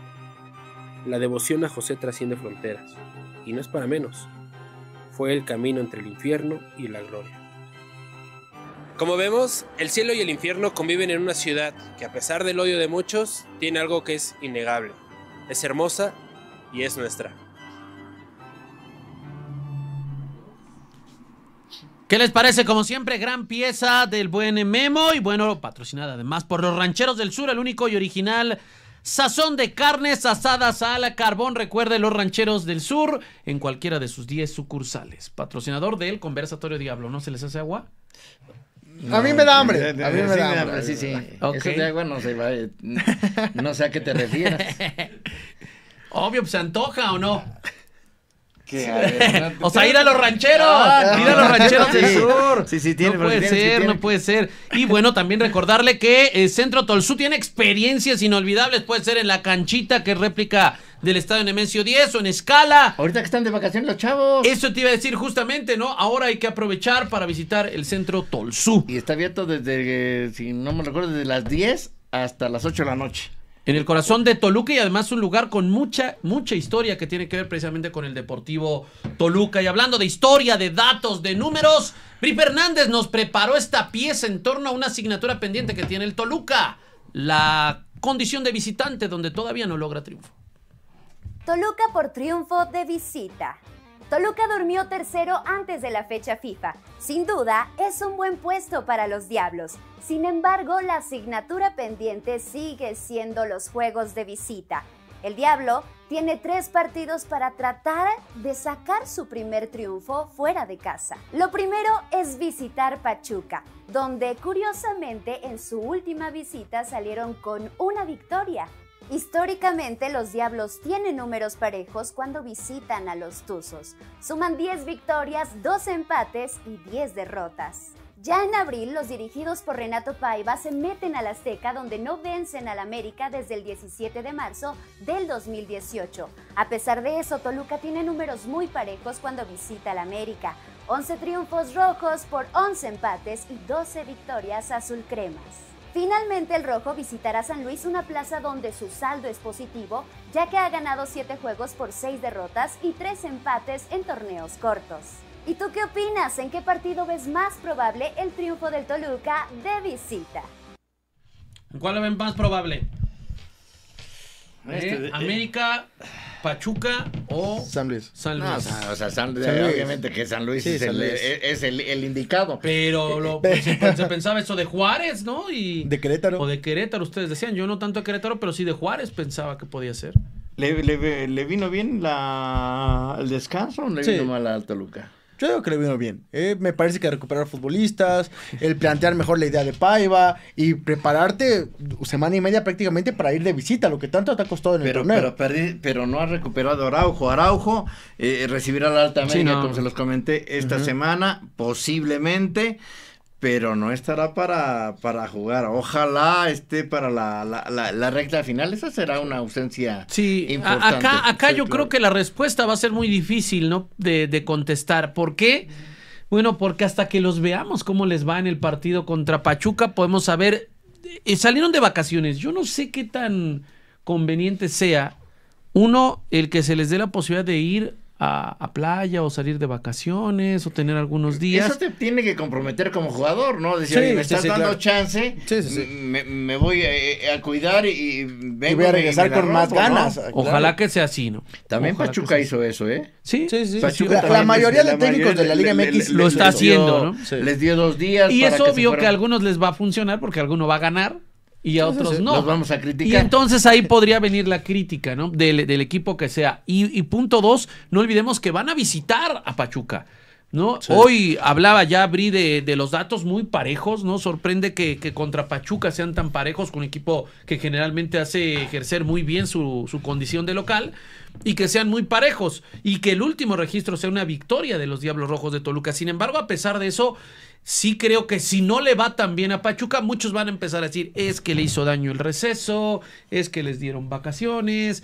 La devoción a José trasciende fronteras, y no es para menos. Fue el camino entre el infierno y la gloria. Como vemos, el cielo y el infierno conviven en una ciudad que, a pesar del odio de muchos, tiene algo que es innegable. Es hermosa y es nuestra. ¿Qué les parece? Como siempre, gran pieza del buen Memo y bueno, patrocinada además por los Rancheros del Sur, el único y original sazón de carnes asadas a la carbón. Recuerde, los Rancheros del Sur en cualquiera de sus 10 sucursales. Patrocinador del Conversatorio Diablo. ¿No se les hace agua? A mí me da hambre. A mí me da hambre. Sí, sí. Okay. Eso de agua no se va. No sé a qué te refieres. Obvio, pues se antoja o no. Que, a ver, O sea, ir a los rancheros. Ir a los Rancheros del Sur. Sí, tiene. No puede ser, no puede ser. Y bueno, también recordarle que el Centro Tolsú tiene experiencias inolvidables. Puede ser en la canchita, que es réplica del estadio Nemesio 10 o en Escala. Ahorita que están de vacaciones los chavos. Eso te iba a decir justamente, ¿no? Ahora hay que aprovechar para visitar el Centro Tolsú. Y está abierto desde, si no me recuerdo, desde las 10 hasta las 8 de la noche. En el corazón de Toluca y además un lugar con mucha historia que tiene que ver precisamente con el Deportivo Toluca. Y hablando de historia, de datos, de números, Bri Fernández nos preparó esta pieza en torno a una asignatura pendiente que tiene el Toluca. La condición de visitante, donde todavía no logra triunfo. Toluca por triunfo de visita. Toluca durmió tercero antes de la fecha FIFA. Sin duda, es un buen puesto para los Diablos. Sin embargo, la asignatura pendiente sigue siendo los juegos de visita. El Diablo tiene 3 partidos para tratar de sacar su primer triunfo fuera de casa. Lo primero es visitar Pachuca, donde curiosamente en su última visita salieron con una victoria. Históricamente, los Diablos tienen números parejos cuando visitan a los Tuzos. Suman 10 victorias, 2 empates y 10 derrotas. Ya en abril, los dirigidos por Renato Paiva se meten al Azteca, donde no vencen al América desde el 17 de marzo del 2018. A pesar de eso, Toluca tiene números muy parejos cuando visita al América. 11 triunfos rojos por 11 empates y 12 victorias azulcremas. Finalmente, el rojo visitará San Luis, una plaza donde su saldo es positivo, ya que ha ganado 7 juegos por 6 derrotas y 3 empates en torneos cortos. ¿Y tú qué opinas? ¿En qué partido ves más probable el triunfo del Toluca de visita? ¿Cuál lo ven más probable? América Pachuca o San Luis. San No, Luis. San Luis, San Luis. obviamente que San Luis Sí, es, San Luis. es el indicado. Pero se pensaba eso de Juárez, ¿no? Y, De Querétaro. O de Querétaro, ustedes decían. Yo no tanto de Querétaro, pero sí de Juárez pensaba que podía ser. ¿Le vino bien el descanso o le Sí. vino mal al Toluca? Yo digo que le vino bien. Me parece que recuperar futbolistas, el plantear mejor la idea de Paiva y prepararte semana y media prácticamente para ir de visita, lo que tanto te ha costado en el torneo. Pero no ha recuperado Araujo. Araujo recibirá la Alta América, Sí, no. como se los comenté, esta semana, posiblemente, pero no estará para jugar. Ojalá esté para la recta final. Esa será una ausencia Sí, importante. acá Sí, yo claro. creo que la respuesta va a ser muy difícil, ¿no? De contestar. ¿Por qué? Bueno, porque hasta que los veamos cómo les va en el partido contra Pachuca, podemos saber. Salieron de vacaciones. Yo no sé qué tan conveniente sea, uno, el que se les dé la posibilidad de ir a playa o salir de vacaciones o tener algunos días. Eso te tiene que comprometer como jugador, ¿no? Decir, Sí, oye, me sí, estás sí, dando claro. chance, Sí. Me voy a cuidar y vengo Y voy a regresar me la con más rompo, ¿no? ganas. Ojalá Claro. que sea así, ¿no? También Ojalá Pachuca que sea hizo eso, ¿eh? Sí, Sí. Pachuca La también mayoría les- de técnicos de la Liga MX lo está haciendo, ¿no? Sí. Les dio 2 días. Y para es se obvio que a fueran. algunos les va a funcionar porque alguno va a ganar y a otros no. Los vamos a criticar. Y entonces ahí podría venir la crítica, ¿no? Del equipo que sea. Y punto 2, no olvidemos que van a visitar a Pachuca, ¿no? Sí. Hoy hablaba ya Bri de los datos muy parejos, ¿no? Sorprende que contra Pachuca sean tan parejos con un equipo que generalmente hace ejercer muy bien su condición de local y que sean muy parejos y que el último registro sea una victoria de los Diablos Rojos de Toluca. Sin embargo, a pesar de eso, sí creo que si no le va tan bien a Pachuca, muchos van a empezar a decir, es que le hizo daño el receso, es que les dieron vacaciones.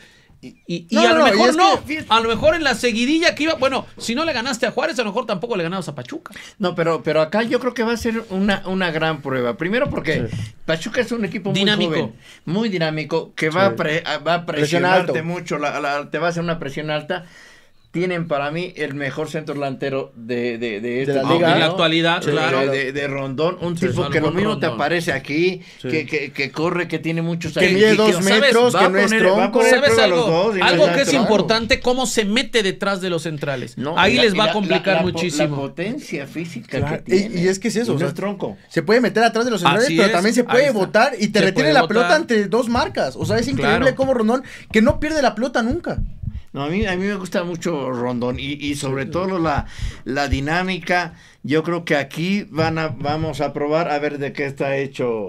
Y No, a lo no, y mejor es no, que- a lo mejor en la seguidilla que iba, bueno, si no le ganaste a Juárez, a lo mejor tampoco le ganabas a Pachuca. No, pero acá yo creo que va a ser una gran prueba. Primero porque Pachuca es un equipo muy Dinámico. joven, muy dinámico, que va a Presión presionarte alto. mucho, te va a hacer una presión alta. Tienen para mí el mejor centro delantero de la torneo, liga. En la actualidad, Sí, claro. de Rondón, un Sí, tipo que lo Salomón mismo te Rondón. aparece aquí, Sí. que corre, que tiene muchos Que mide 2 ¿sabes? metros, Va que a no es poner- va a tronco. poner- ¿Sabes prueba a los algo? dos y no Algo les que es da trabajo. importante, cómo se mete detrás de los centrales. No, Ahí y les va a la- complicar la muchísimo. La potencia física Claro, que tiene. y es que es eso, Y o no sea, es tronco. Se puede meter atrás de los centrales, Así pero es, también se ahí puede está. botar y te Se retiene puede la botar. pelota entre dos marcas. O sea, es increíble Claro. cómo Rondón, que no pierde la pelota nunca. No, a mí me gusta mucho Rondón y sobre todo la dinámica. Yo creo que aquí vamos a probar a ver de qué está hecho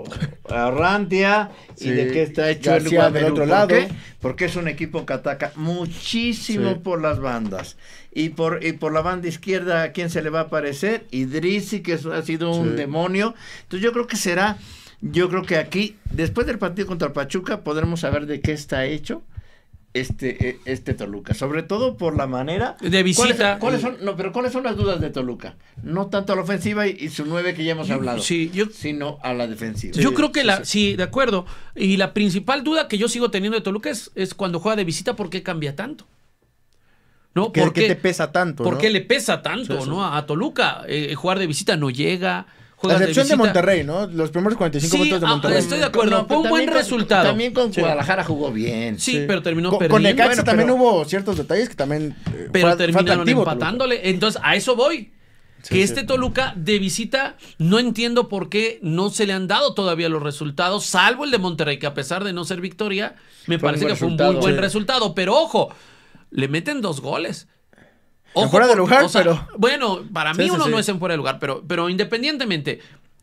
Arrantia y Sí. de qué está hecho García el del Guamerú. otro ¿Por lado. qué? Porque es un equipo que ataca muchísimo Sí. por las bandas. Y por la banda izquierda, ¿a quién se le va a aparecer? Idrissi, que ha sido un Sí. demonio. Entonces yo creo que aquí, después del partido contra Pachuca, podremos saber de qué está hecho este Toluca, sobre todo por la manera De visita. ¿Cuáles son las dudas de Toluca? No tanto a la ofensiva y su 9 que ya hemos hablado, Sí, sino a la defensiva. yo creo que sí, de acuerdo. Y la principal duda que yo sigo teniendo de Toluca es cuando juega de visita, ¿por qué cambia tanto? ¿No? ¿Por qué te pesa tanto? ¿Por ¿no? qué le pesa tanto, Sí, sí. no? A Toluca, jugar de visita no llega. La Juegas excepción de visita. Monterrey, ¿no? Los primeros 45 Sí, minutos de Monterrey. estoy de acuerdo. No, Fue un pero buen también resultado. También con Sí. Guadalajara jugó bien. Sí, pero terminó Con perdiendo. Necaxa Bueno, también pero- hubo ciertos detalles que también Pero fue terminaron atractivo, empatándole. Entonces, a eso voy. Sí, Que sí. este Toluca de visita, no entiendo por qué no se le han dado todavía los resultados, salvo el de Monterrey, que a pesar de no ser victoria, me Fue un parece buen que fue un muy resultado. buen Sí. resultado. Pero ojo, le meten 2 goles. En fuera de lugar, pero- Bueno, para Sí, mí sí, uno sí. no es en fuera de lugar, pero independientemente,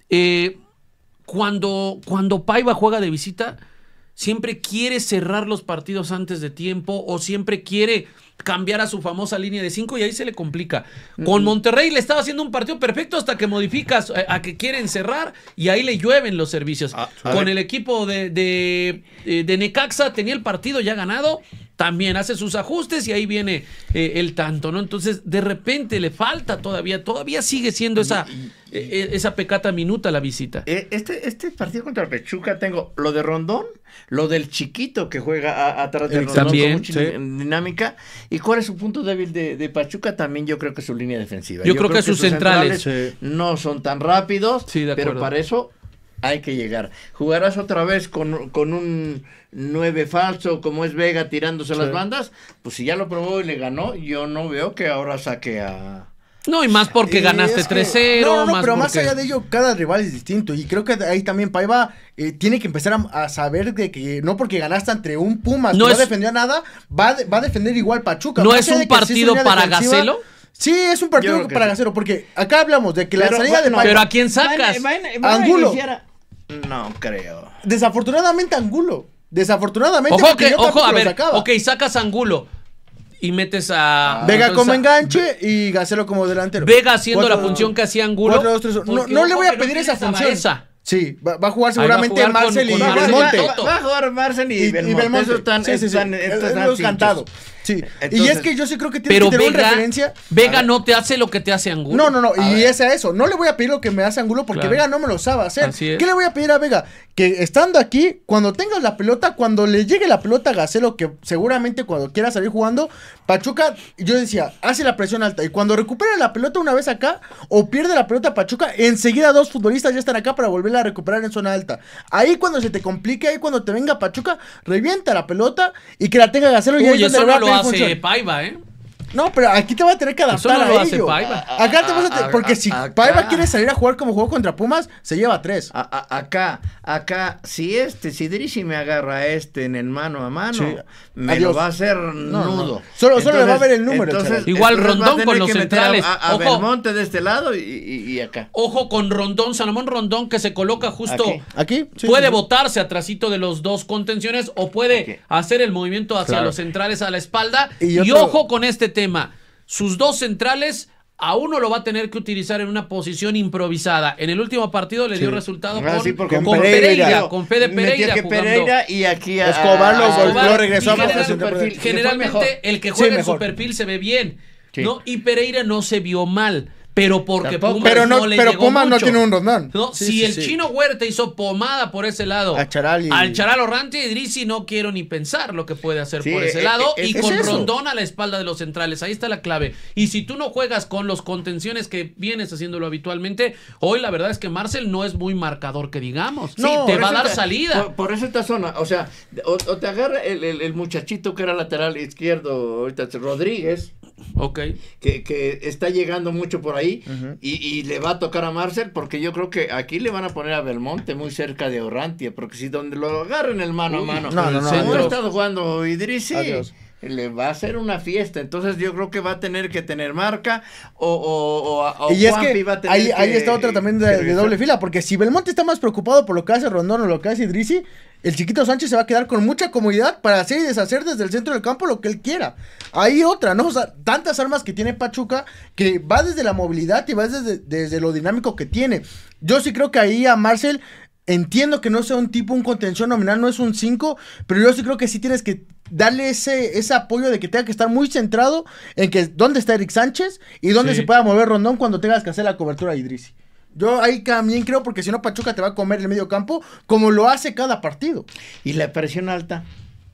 cuando Paiva juega de visita, siempre quiere cerrar los partidos antes de tiempo o siempre quiere cambiar a su famosa línea de 5 y ahí se le complica. Con Monterrey le estaba haciendo un partido perfecto hasta que modificas a que quieren cerrar y ahí le llueven los servicios. Con el equipo de Necaxa tenía el partido ya ganado, también hace sus ajustes y ahí viene el tanto, ¿no? Entonces, de repente le falta todavía sigue siendo esa pecata minuta la visita. Este partido contra Pachuca tengo lo de Rondón, lo del chiquito que juega atrás de Rondón También, con mucha sí. dinámica. ¿Y cuál es su punto débil de Pachuca? También yo creo que su línea defensiva. Yo creo que sus centrales. Sí. no son tan rápidos, Sí, de pero acuerdo. para eso Hay que llegar. ¿Jugarás otra vez con un 9 falso como es Vega tirándose las bandas? Pues si ya lo probó y le ganó, yo no veo que ahora saque a... No, y más porque ganaste 3-0. No, pero más porque... allá de ello, cada rival es distinto. Y creo que ahí también Paiva tiene que empezar a saber de que no porque ganaste entre un Pumas no que es... no defendió nada, va a defender igual Pachuca. ¿No Más es allá un de que partido para Gacelo? Sí, es un partido para Gacelo, porque acá hablamos de que la salida de Paiva... Pero ¿a quién sacas? Angulo. No creo. Desafortunadamente Angulo. Desafortunadamente. Ojo, a ver, sacas Angulo y metes a... Vega como enganche y Gacelo como delantero. Vega haciendo la función que hacía Angulo. 4-2-3-1. No le voy a pedir esa función. Sí, va a jugar seguramente Marcel y Belmonte. Va a jugar Marcel y Belmonte. Eso están cantado. Sí. Entonces, y es que yo sí creo que tienes que tener una referencia. Vega no te hace lo que te hace Angulo. No. Y es a eso. No le voy a pedir lo que me hace Angulo porque Vega no me lo sabe hacer. ¿Qué le voy a pedir a Vega? Que estando aquí, cuando tengas la pelota, cuando le llegue la pelota a Gacelo, que seguramente cuando quiera salir jugando, Pachuca, yo decía, hace la presión alta. Y cuando recupera la pelota una vez acá, o pierde la pelota Pachuca, enseguida dos futbolistas ya están acá para volverla a recuperar en zona alta. Ahí cuando se te complique, ahí cuando te venga Pachuca, revienta la pelota y que la tenga Gacelo. Y eso no lo hace Paiva, ¿eh? No, pero aquí te va a tener que adaptar a ello. Acá te vas a porque si Paiva quiere salir a jugar como jugó contra Pumas, se lleva 3. Acá, si Drizzy me agarra en el mano a mano, me lo va a hacer nudo. Solo le va a ver el número. Igual Rondón con los centrales. A Belmonte de este lado y acá. Ojo con Rondón, Salomón Rondón, que se coloca justo aquí. Puede botarse atrasito de los dos contenciones o puede hacer el movimiento hacia los centrales a la espalda. Y ojo con este tema. Sus dos centrales a uno lo va a tener que utilizar en una posición improvisada. En el último partido le dio resultado con Pereira, con Fede Pereira. Pereira y aquí Escobar lo regresó a generalmente el que juega en su perfil se ve bien, ¿no? Y Pereira no se vio mal. Pero porque Pumas no le llegó Pumas mucho. No tiene un Rondón. ¿No? Si el Chino Huerta hizo pomada por ese lado al Charal Orranti y Drizzy, no quiero ni pensar lo que puede hacer por ese lado. Y con Rondón a la espalda de los centrales. Ahí está la clave. Y si tú no juegas con los contenciones que vienes haciéndolo habitualmente, hoy la verdad es que Marcel no es muy marcador que digamos. No, te va a dar salida. Por esa zona, o sea, o te agarra el muchachito que era lateral izquierdo, ahorita Rodríguez. Que está llegando mucho por ahí y le va a tocar a Marcel porque yo creo que aquí le van a poner a Belmonte muy cerca de Orrantia porque si donde lo agarren el mano a mano como ha estado jugando Idrissi le va a hacer una fiesta, entonces yo creo que va a tener que tener marca o y es que va a tener ahí está otra también de doble fila, porque si Belmonte está más preocupado por lo que hace Rondón o lo que hace Idrissi, el chiquito Sánchez se va a quedar con mucha comodidad para hacer y deshacer desde el centro del campo lo que él quiera. Hay otra, ¿no? O sea, tantas armas que tiene Pachuca que va desde la movilidad y va desde lo dinámico que tiene. Yo sí creo que ahí a Marcel, entiendo que no sea un contención nominal, no es un 5, pero yo sí creo que sí tienes que darle ese apoyo de que tenga que estar muy centrado en que dónde está Eric Sánchez y dónde se pueda mover Rondón cuando tengas que hacer la cobertura a Idrissi. Yo ahí también creo, porque si no Pachuca te va a comer el medio campo como lo hace cada partido. ¿Y la presión alta?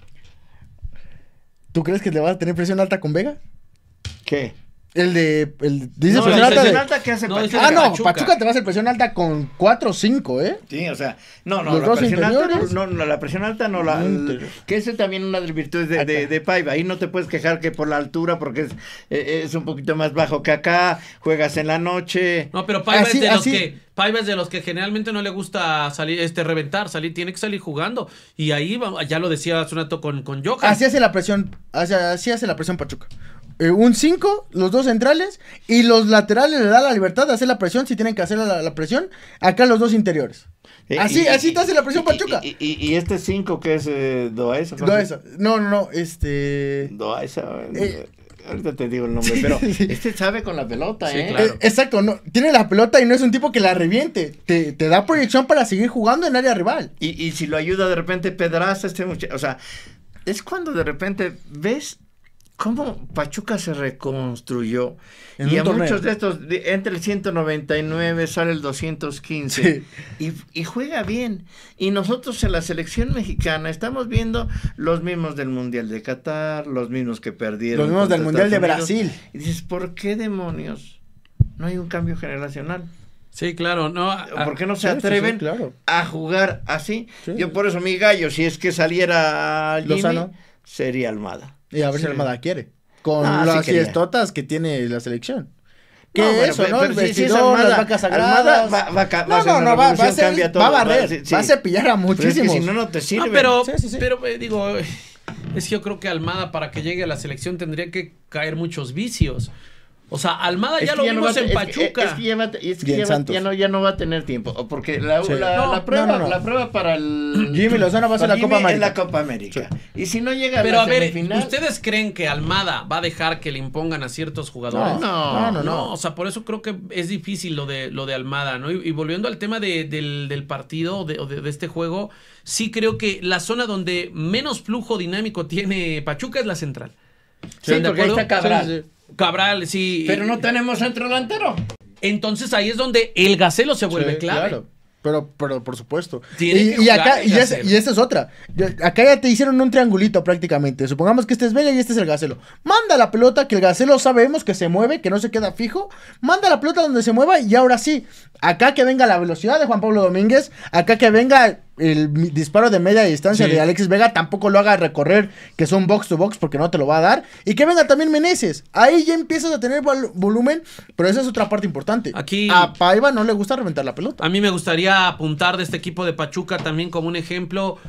¿Tú crees que le va a tener presión alta con Vega? ¿Qué? Dice presión alta que hace Pachuca. Pachuca te va a hacer presión alta con 4 o 5, ¿eh? Sí, o sea, la presión alta la presión alta no que ese también una de las virtudes de Paiva. Ahí no te puedes quejar que por la altura porque es un poquito más bajo que acá, juegas en la noche. No, pero Paiva es de los que generalmente no le gusta salir, reventar, tiene que salir jugando. Y ahí ya lo decía hace un rato con Johan. Así hace la presión Pachuca. Un 5, los dos centrales, y los laterales le da la libertad de hacer la presión si tienen que hacer la presión. Acá los dos interiores. Así te hace la presión Pachuca. Y este 5 que es Doaesa. No, Doaesa. Ahorita te digo el nombre, pero sabe con la pelota, Claro. Exacto, tiene la pelota y no es un tipo que la reviente. Te da proyección para seguir jugando en área rival. Y si lo ayuda de repente Pedraza, muchacho, o sea, es cuando de repente ves cómo Pachuca se reconstruyó y a muchos de estos entre el 199 sale el 215 y juega bien, y nosotros en la selección mexicana estamos viendo los mismos del Mundial de Qatar, los mismos que perdieron, los mismos del Mundial de Brasil, y dices, ¿por qué demonios no hay un cambio generacional? Sí, claro, no. ¿Por qué no se sí, sí, atreven claro. a jugar así? Sí. Yo por eso mi gallo, si es que saliera Jimmy, Lozano. sería Almada. Y a ver si Almada quiere. Con Ah, sí las quería. fiestotas que tiene la selección. Que No, bueno, eso, ¿no? pero El si es vestidor, Almada, las vacas Almada sagradas. va a No, hacer no, una no, va a revolución, hacer, cambia todo. va a barrer, Sí. va a cepillar a Pero es que muchísimos. si no, no te sirve. No, pero, Sí. pero digo, es que yo creo que Almada para que llegue a la selección tendría que caer muchos vicios. O sea, Almada ya lo vimos en Pachuca. Es que Y en Santos. ya no va a tener tiempo. Porque la Sí. la prueba, no. la prueba para el Jimmy Lozano va a ser para la Copa Jimmy América. es la Copa América. Y si no llega Pero a a la ver, semifinal, ¿ustedes creen que Almada va a dejar que le impongan a ciertos jugadores? No. O sea, por eso creo que es difícil lo de Almada, ¿no? Y volviendo al tema del partido, de este juego, sí creo que la zona donde menos flujo dinámico tiene Pachuca es la central. sí, ¿Están de porque ahí acuerdo? está Cabral. Sí. Cabral, sí. Pero no tenemos centro delantero. Entonces ahí es donde el Gacelo se vuelve Sí, clave. claro. Pero por supuesto. Tiene que Y jugar acá, el Gacelo. y esta es otra. Acá ya te hicieron un triangulito prácticamente. Supongamos que este es Vega y este es el Gacelo. Manda la pelota, que el Gacelo sabemos que se mueve, que no se queda fijo. Manda la pelota donde se mueva y ahora sí. Acá que venga la velocidad de Juan Pablo Domínguez. Acá que venga el disparo de media distancia Sí. de Alexis Vega. Tampoco lo haga recorrer, que son box to box, porque no te lo va a dar. Y que venga también Meneses. Ahí ya empiezas a tener volumen. Pero esa es otra parte importante. Aquí- A Paiva no le gusta reventar la pelota. A mí me gustaría apuntar de este equipo de Pachuca también como un ejemplo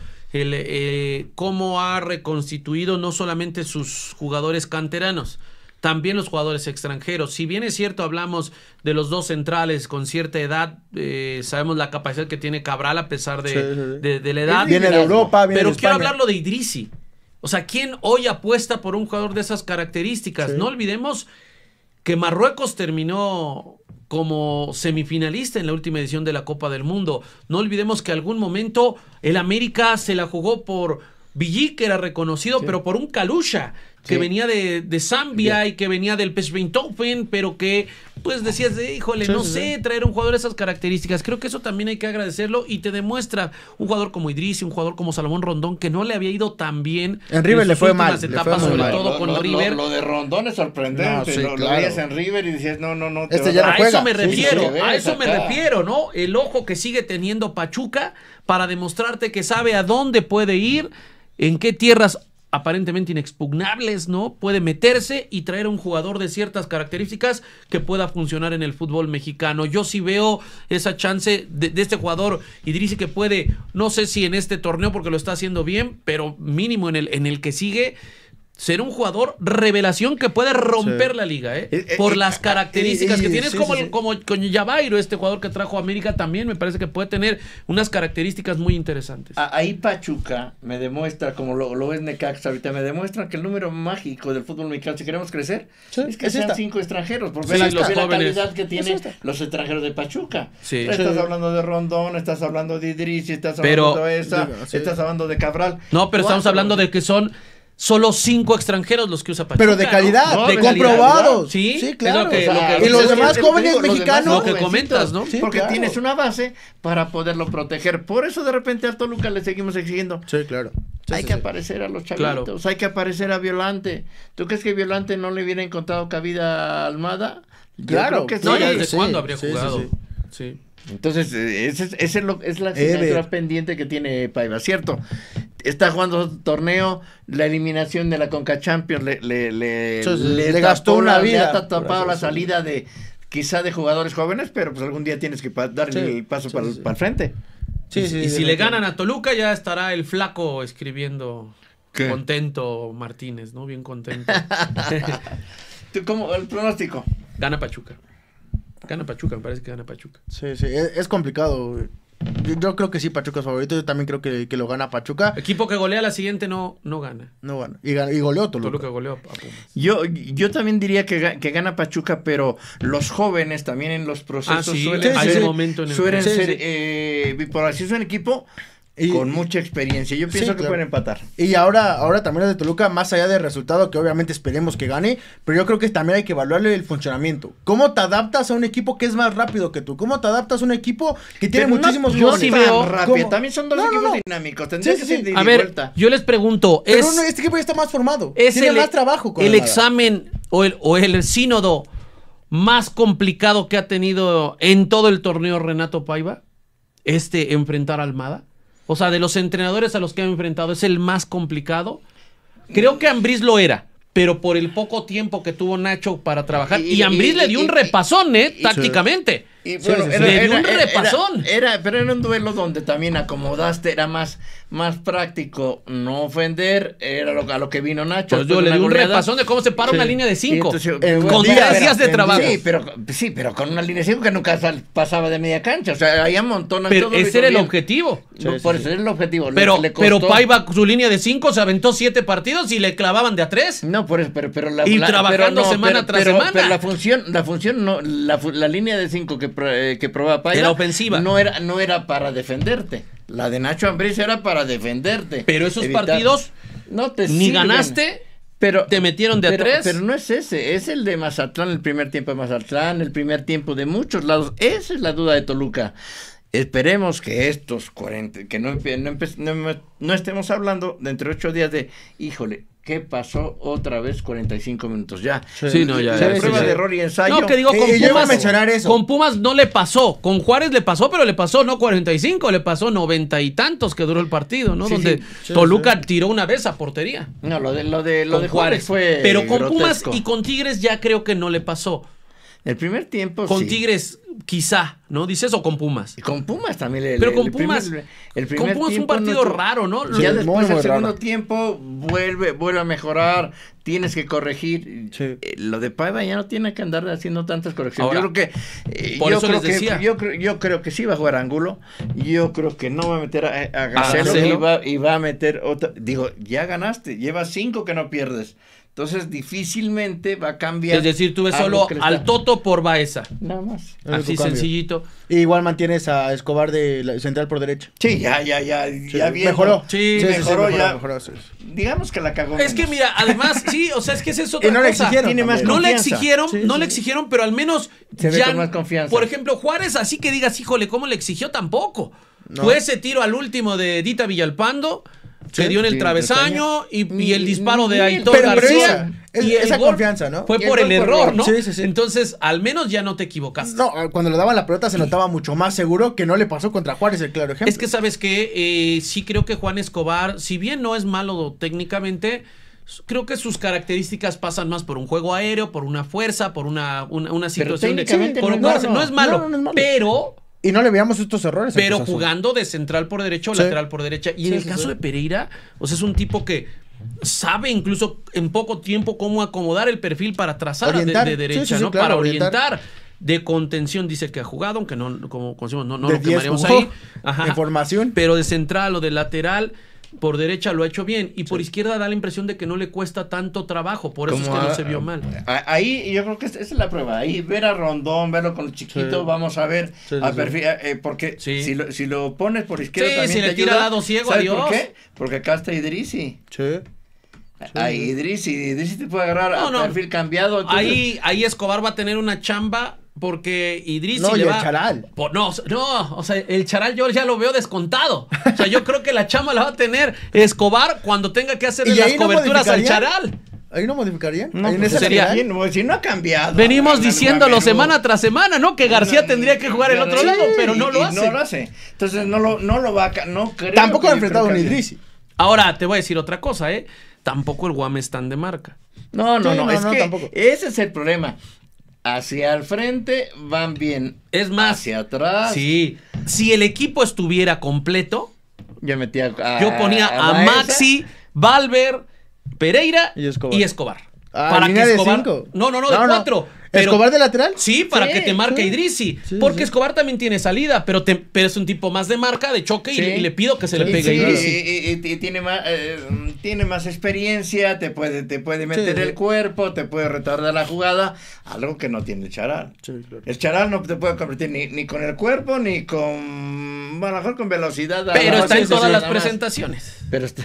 cómo ha reconstituido no solamente sus jugadores canteranos, también los jugadores extranjeros. Si bien es cierto, hablamos de los dos centrales con cierta edad, sabemos la capacidad que tiene Cabral a pesar Sí. de la edad. Viene de Europa, viene Pero de quiero España. hablarlo de Idrissi. O sea, ¿quién hoy apuesta por un jugador de esas características? Sí. No olvidemos que Marruecos terminó como semifinalista en la última edición de la Copa del Mundo. No olvidemos que algún momento el América se la jugó por Villic, que era reconocido, pero por un Kalusha, que Sí. venía de Zambia y que venía del PSV Eindhoven, pero que pues decías, híjole, Sí, no sí, sé, traer un jugador de esas características. Creo que eso también hay que agradecerlo y te demuestra un jugador como Idrissi, un jugador como Salomón Rondón, que no le había ido tan bien En River le sus fue últimas mal, le fue etapas, muy sobre mal. todo con River. Lo de Rondón es sorprendente. No, sí, lo claro. veías en River y decías, no. te Este vas ya no A juega. eso me Sí, refiero, sí, sí. a eso me Acá. refiero, ¿no? El ojo que sigue teniendo Pachuca para demostrarte que sabe a dónde puede ir, en qué tierras aparentemente inexpugnables, ¿no? Puede meterse y traer a un jugador de ciertas características que pueda funcionar en el fútbol mexicano. Yo sí veo esa chance de este jugador Idrissi que puede, no sé si en este torneo porque lo está haciendo bien, pero mínimo en el que sigue, ser un jugador revelación que puede romper Sí. la liga, por las características que tienes, sí, como, sí, sí. como con Yabairo, este jugador que trajo a América también, me parece que puede tener unas características muy interesantes. Ahí Pachuca me demuestra, como lo es Necaxa ahorita, me demuestra que el número mágico del fútbol mexicano, si queremos crecer, Sí, es que es sean esta. 5 extranjeros, por Sí, ver los la jóvenes. calidad que tienen esta. los extranjeros de Pachuca. Sí. Estás Sí. hablando de Rondón, estás hablando de Idrissi, estás Pero- hablando de esa, Digo, sí. estás hablando de Cabral. No, pero estamos ¿Cuántos? hablando de que son solo 5 extranjeros los que usa Pachuca. Pero de calidad, ¿no? de De comprobados. Sí, Sí, claro. es lo que- O sea, lo que- y los es lo que- demás te jóvenes digo, los mexicanos, demás lo que jovencitos, comentas, ¿no? Sí, porque claro. tienes una base para poderlo proteger. Por eso de repente al Toluca le seguimos exigiendo. Sí, claro. Sí, Hay sí, que sí. aparecer a los chavitos, Claro. hay que aparecer a Violante. ¿Tú crees que Violante no le hubiera encontrado cabida a Almada? Yo Claro. creo que No, sí. ya desde sí, cuándo habría sí, sí, jugado. sí. Sí. Entonces, esa es la asignatura pendiente que tiene Paiva, ¿cierto? Está jugando torneo, la eliminación de la Conca Champions le gastó una tapó vida, le ha tapado por la así decirlo. salida de quizá de jugadores jóvenes, pero pues algún día tienes que darle Sí, el paso sí, para, sí. para el frente. Sí, sí, y si le definitivamente. ganan a Toluca, ya estará el flaco escribiendo ¿Qué? contento Martínez, ¿no? Bien contento. ¿Tú cómo, el pronóstico? Gana Pachuca. Gana Pachuca, me parece que gana Pachuca. Sí, sí, es complicado. Yo creo que sí, Pachuca es favorito. Yo también creo que lo gana Pachuca. Equipo que golea la siguiente no gana. No gana. Y goleó Toluca. Toluca goleó a Pumas. Yo también diría que gana Pachuca, pero los jóvenes también en los procesos Sí, suelen hay ser, un momento en el suelen que- ser Sí, bipolares. Si es un equipo Y- con mucha experiencia, yo pienso Sí, que claro. pueden empatar. Y ahora también los de Toluca, más allá del resultado, que obviamente esperemos que gane, pero yo creo que también hay que evaluarle el funcionamiento. ¿Cómo te adaptas a un equipo que es más rápido que tú? ¿Cómo te adaptas a un equipo que tiene Pero muchísimos yo jóvenes? sí tan veo rápido. cómo- También son dos No, no, equipos no. dinámicos. Tendría Sí, que sí, ser de sí. ida A y ver, vuelta. yo les pregunto, Pero ¿es, este equipo ya está más formado. es Tiene el, más trabajo con el Almada. examen o el sínodo más complicado que ha tenido en todo el torneo Renato Paiva, enfrentar a Almada? O sea, de los entrenadores a los que ha enfrentado, ¿es el más complicado? Creo que Ambriz lo era, pero por el poco tiempo que tuvo Nacho para trabajar, y Ambriz le dio un repasón, tácticamente. Le dio un repasón. Pero era un duelo donde también acomodaste, era más práctico no ofender, era a lo que vino Nacho. Pues yo le di un repasón de cómo se para una línea de 5 con día, 3 días de trabajo. Sí, pero con una línea de 5 que nunca pasaba de media cancha. O sea, había montones. Pero ese era el objetivo. Por eso era el objetivo. Pero Paiva, su línea de 5, se aventó 7 partidos y le clavaban de a 3. No, por eso, pero trabajando semana tras semana. Pero la función no, la línea de 5 que probaba Paiva era ofensiva. No era para defenderte. La de Nacho Ambriz era para defenderte. Pero esos partidos no te ni sirven. Ganaste, pero te metieron de a 3. Pero no es ese, es el de Mazatlán, el primer tiempo de Mazatlán, el primer tiempo de muchos lados. Esa es la duda de Toluca. Esperemos que estos 40, que no estemos hablando dentro de 8 días de, híjole, ¿qué pasó otra vez 45 minutos? Ya. Sí, no, ya. Prueba de error y ensayo. No, que digo, con Pumas no le pasó. Con Juárez le pasó, pero le pasó no 45, le pasó 90 y tantos que duró el partido, ¿no? Donde Toluca tiró una vez a portería. No, lo de Juárez fue pero con grotesco. Pumas y con Tigres ya creo que no le pasó. El primer tiempo con Tigres quizá, ¿no? ¿Dices o con Pumas? Y con Pumas también. Pero con Pumas, con Pumas es un partido raro, ¿no? Ya después del segundo tiempo vuelve a mejorar, tienes que corregir. Sí. Lo de Paiva ya no tiene que andar haciendo tantas correcciones. Ahora, yo creo que por eso les decía. Yo creo que sí va a jugar Angulo. Yo creo que no va a meter a Gacelo y va a meter otra. Digo, ya ganaste, llevas 5 que no pierdes. Entonces difícilmente va a cambiar. Es decir, tú ves solo al Toto por Baeza. Nada más. Así sencillito. Y igual mantienes a Escobar de central por derecha. Sí, ya mejoró. Sí, mejoró. Digamos que la cagó. Es que mira, además, sí, o sea, es que esa es otra cosa. Le exigieron, tiene más no confianza. le exigieron, pero al menos se ve con más confianza. Por ejemplo, Juárez, así que digas, híjole, ¿cómo le exigió? Tampoco. Fue ese tiro al último de Dita Villalpando. Se dio en el travesaño y el disparo de Aitor García. Esa confianza, ¿no? Fue por el error, ¿no? Sí. Entonces, al menos ya no te equivocaste. No, cuando le daban la pelota se notaba mucho más seguro que no le pasó contra Juárez, el claro ejemplo. Es que, ¿sabes qué? Sí creo que Juan Escobar, si bien no es malo técnicamente, creo que sus características pasan más por un juego aéreo, por una fuerza, por una situación de colocarse. No es malo, pero... Y no le veíamos estos errores. Pero jugando de central por derecha o lateral por derecha. Y en el caso de Pereira, o sea, es un tipo que sabe incluso en poco tiempo cómo acomodar el perfil para trazar de derecha, ¿no? Claro, para orientar. De contención dice que ha jugado, aunque no, como decimos, no lo quemaríamos ahí. Ajá. De formación. Pero de central o de lateral, por derecha lo ha hecho bien. Y por izquierda da la impresión de que no le cuesta tanto trabajo. Por eso es que no se vio mal. Ahí yo creo que esa es la prueba. Ahí ver a Rondón, verlo con el chiquito, vamos a ver a perfil. Porque si lo pones por izquierda también si te le tira al lado ciego, ¿sabes adiós? por qué? Porque acá está Idrisi. Idrisi te puede agarrar a perfil cambiado. Entonces... Ahí Escobar va a tener una chamba. Porque Idrisi le va... el Charal. O sea, el Charal yo ya lo veo descontado. O sea, yo creo que la chamba la va a tener Escobar cuando tenga que hacerle las coberturas al Charal. ¿Ahí no modificarían? No, pues sería... Si no ha cambiado. Venimos diciéndolo semana tras semana, ¿no? Que García tendría que jugar el otro lado, pero no lo hace. No lo hace. Entonces no lo va a... No creo. Tampoco ha enfrentado a un Idrisi. Ahora, te voy a decir otra cosa, Tampoco el Guam es tan de marca. No, es que tampoco. Ese es el problema. Hacia el frente van bien. Es más, hacia atrás. Sí. Si el equipo estuviera completo, yo ponía a Maxi, Valver, Pereira y Escobar. Para que Escobar. De 5. No, de 4. ¿Escobar de lateral? Sí, para que te marque Idrisi. Porque Escobar también tiene salida, pero es un tipo más de marca, de choque, y le pido que se le pegue a Idrisi. Y tiene más experiencia, te puede meter el cuerpo, te puede retardar la jugada, algo que no tiene el Charal. Claro. El Charal no te puede convertir ni con el cuerpo, ni con... Bueno, a lo mejor con velocidad. Pero está en todas las presentaciones. Pero eso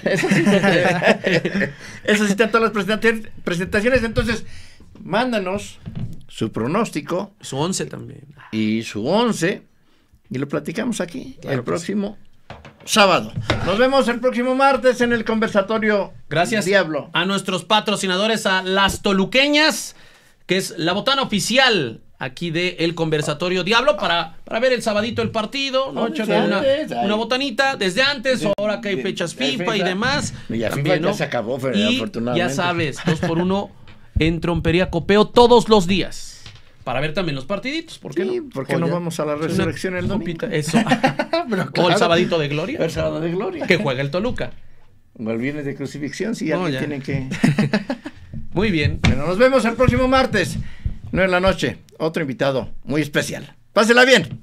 sí está en todas las presentaciones, entonces... Mándanos su pronóstico. Su 11 también. Y su 11. Y lo platicamos aquí el próximo sábado. Nos vemos el próximo martes en el conversatorio. Gracias Diablo. A nuestros patrocinadores, a las toluqueñas. que es la botana oficial aquí de El Conversatorio Diablo, para ver el sabadito el partido, ¿no? Echarle una botanita desde antes, ahora que hay fechas FIFA y demás. Ya también, FIFA ¿no? ya se acabó, pero y afortunadamente. ya sabes, 2x1 en Trompería Copeo todos los días. Para ver también los partiditos, ¿por qué Sí, no? ¿por qué no vamos a la resurrección el domingo? Copita, eso. O el sabadito de gloria. El sábado de gloria. Que juega el Toluca. O el viernes de crucifixión, si No, alguien ya. tiene que... Muy bien. Bueno, nos vemos el próximo martes, 9 de la noche. Otro invitado muy especial. Pásela bien.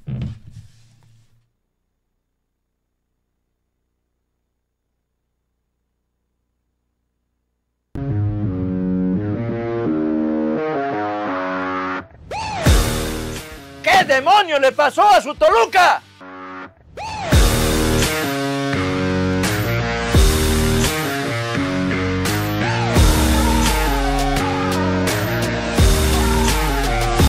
¿Qué demonios le pasó a su Toluca?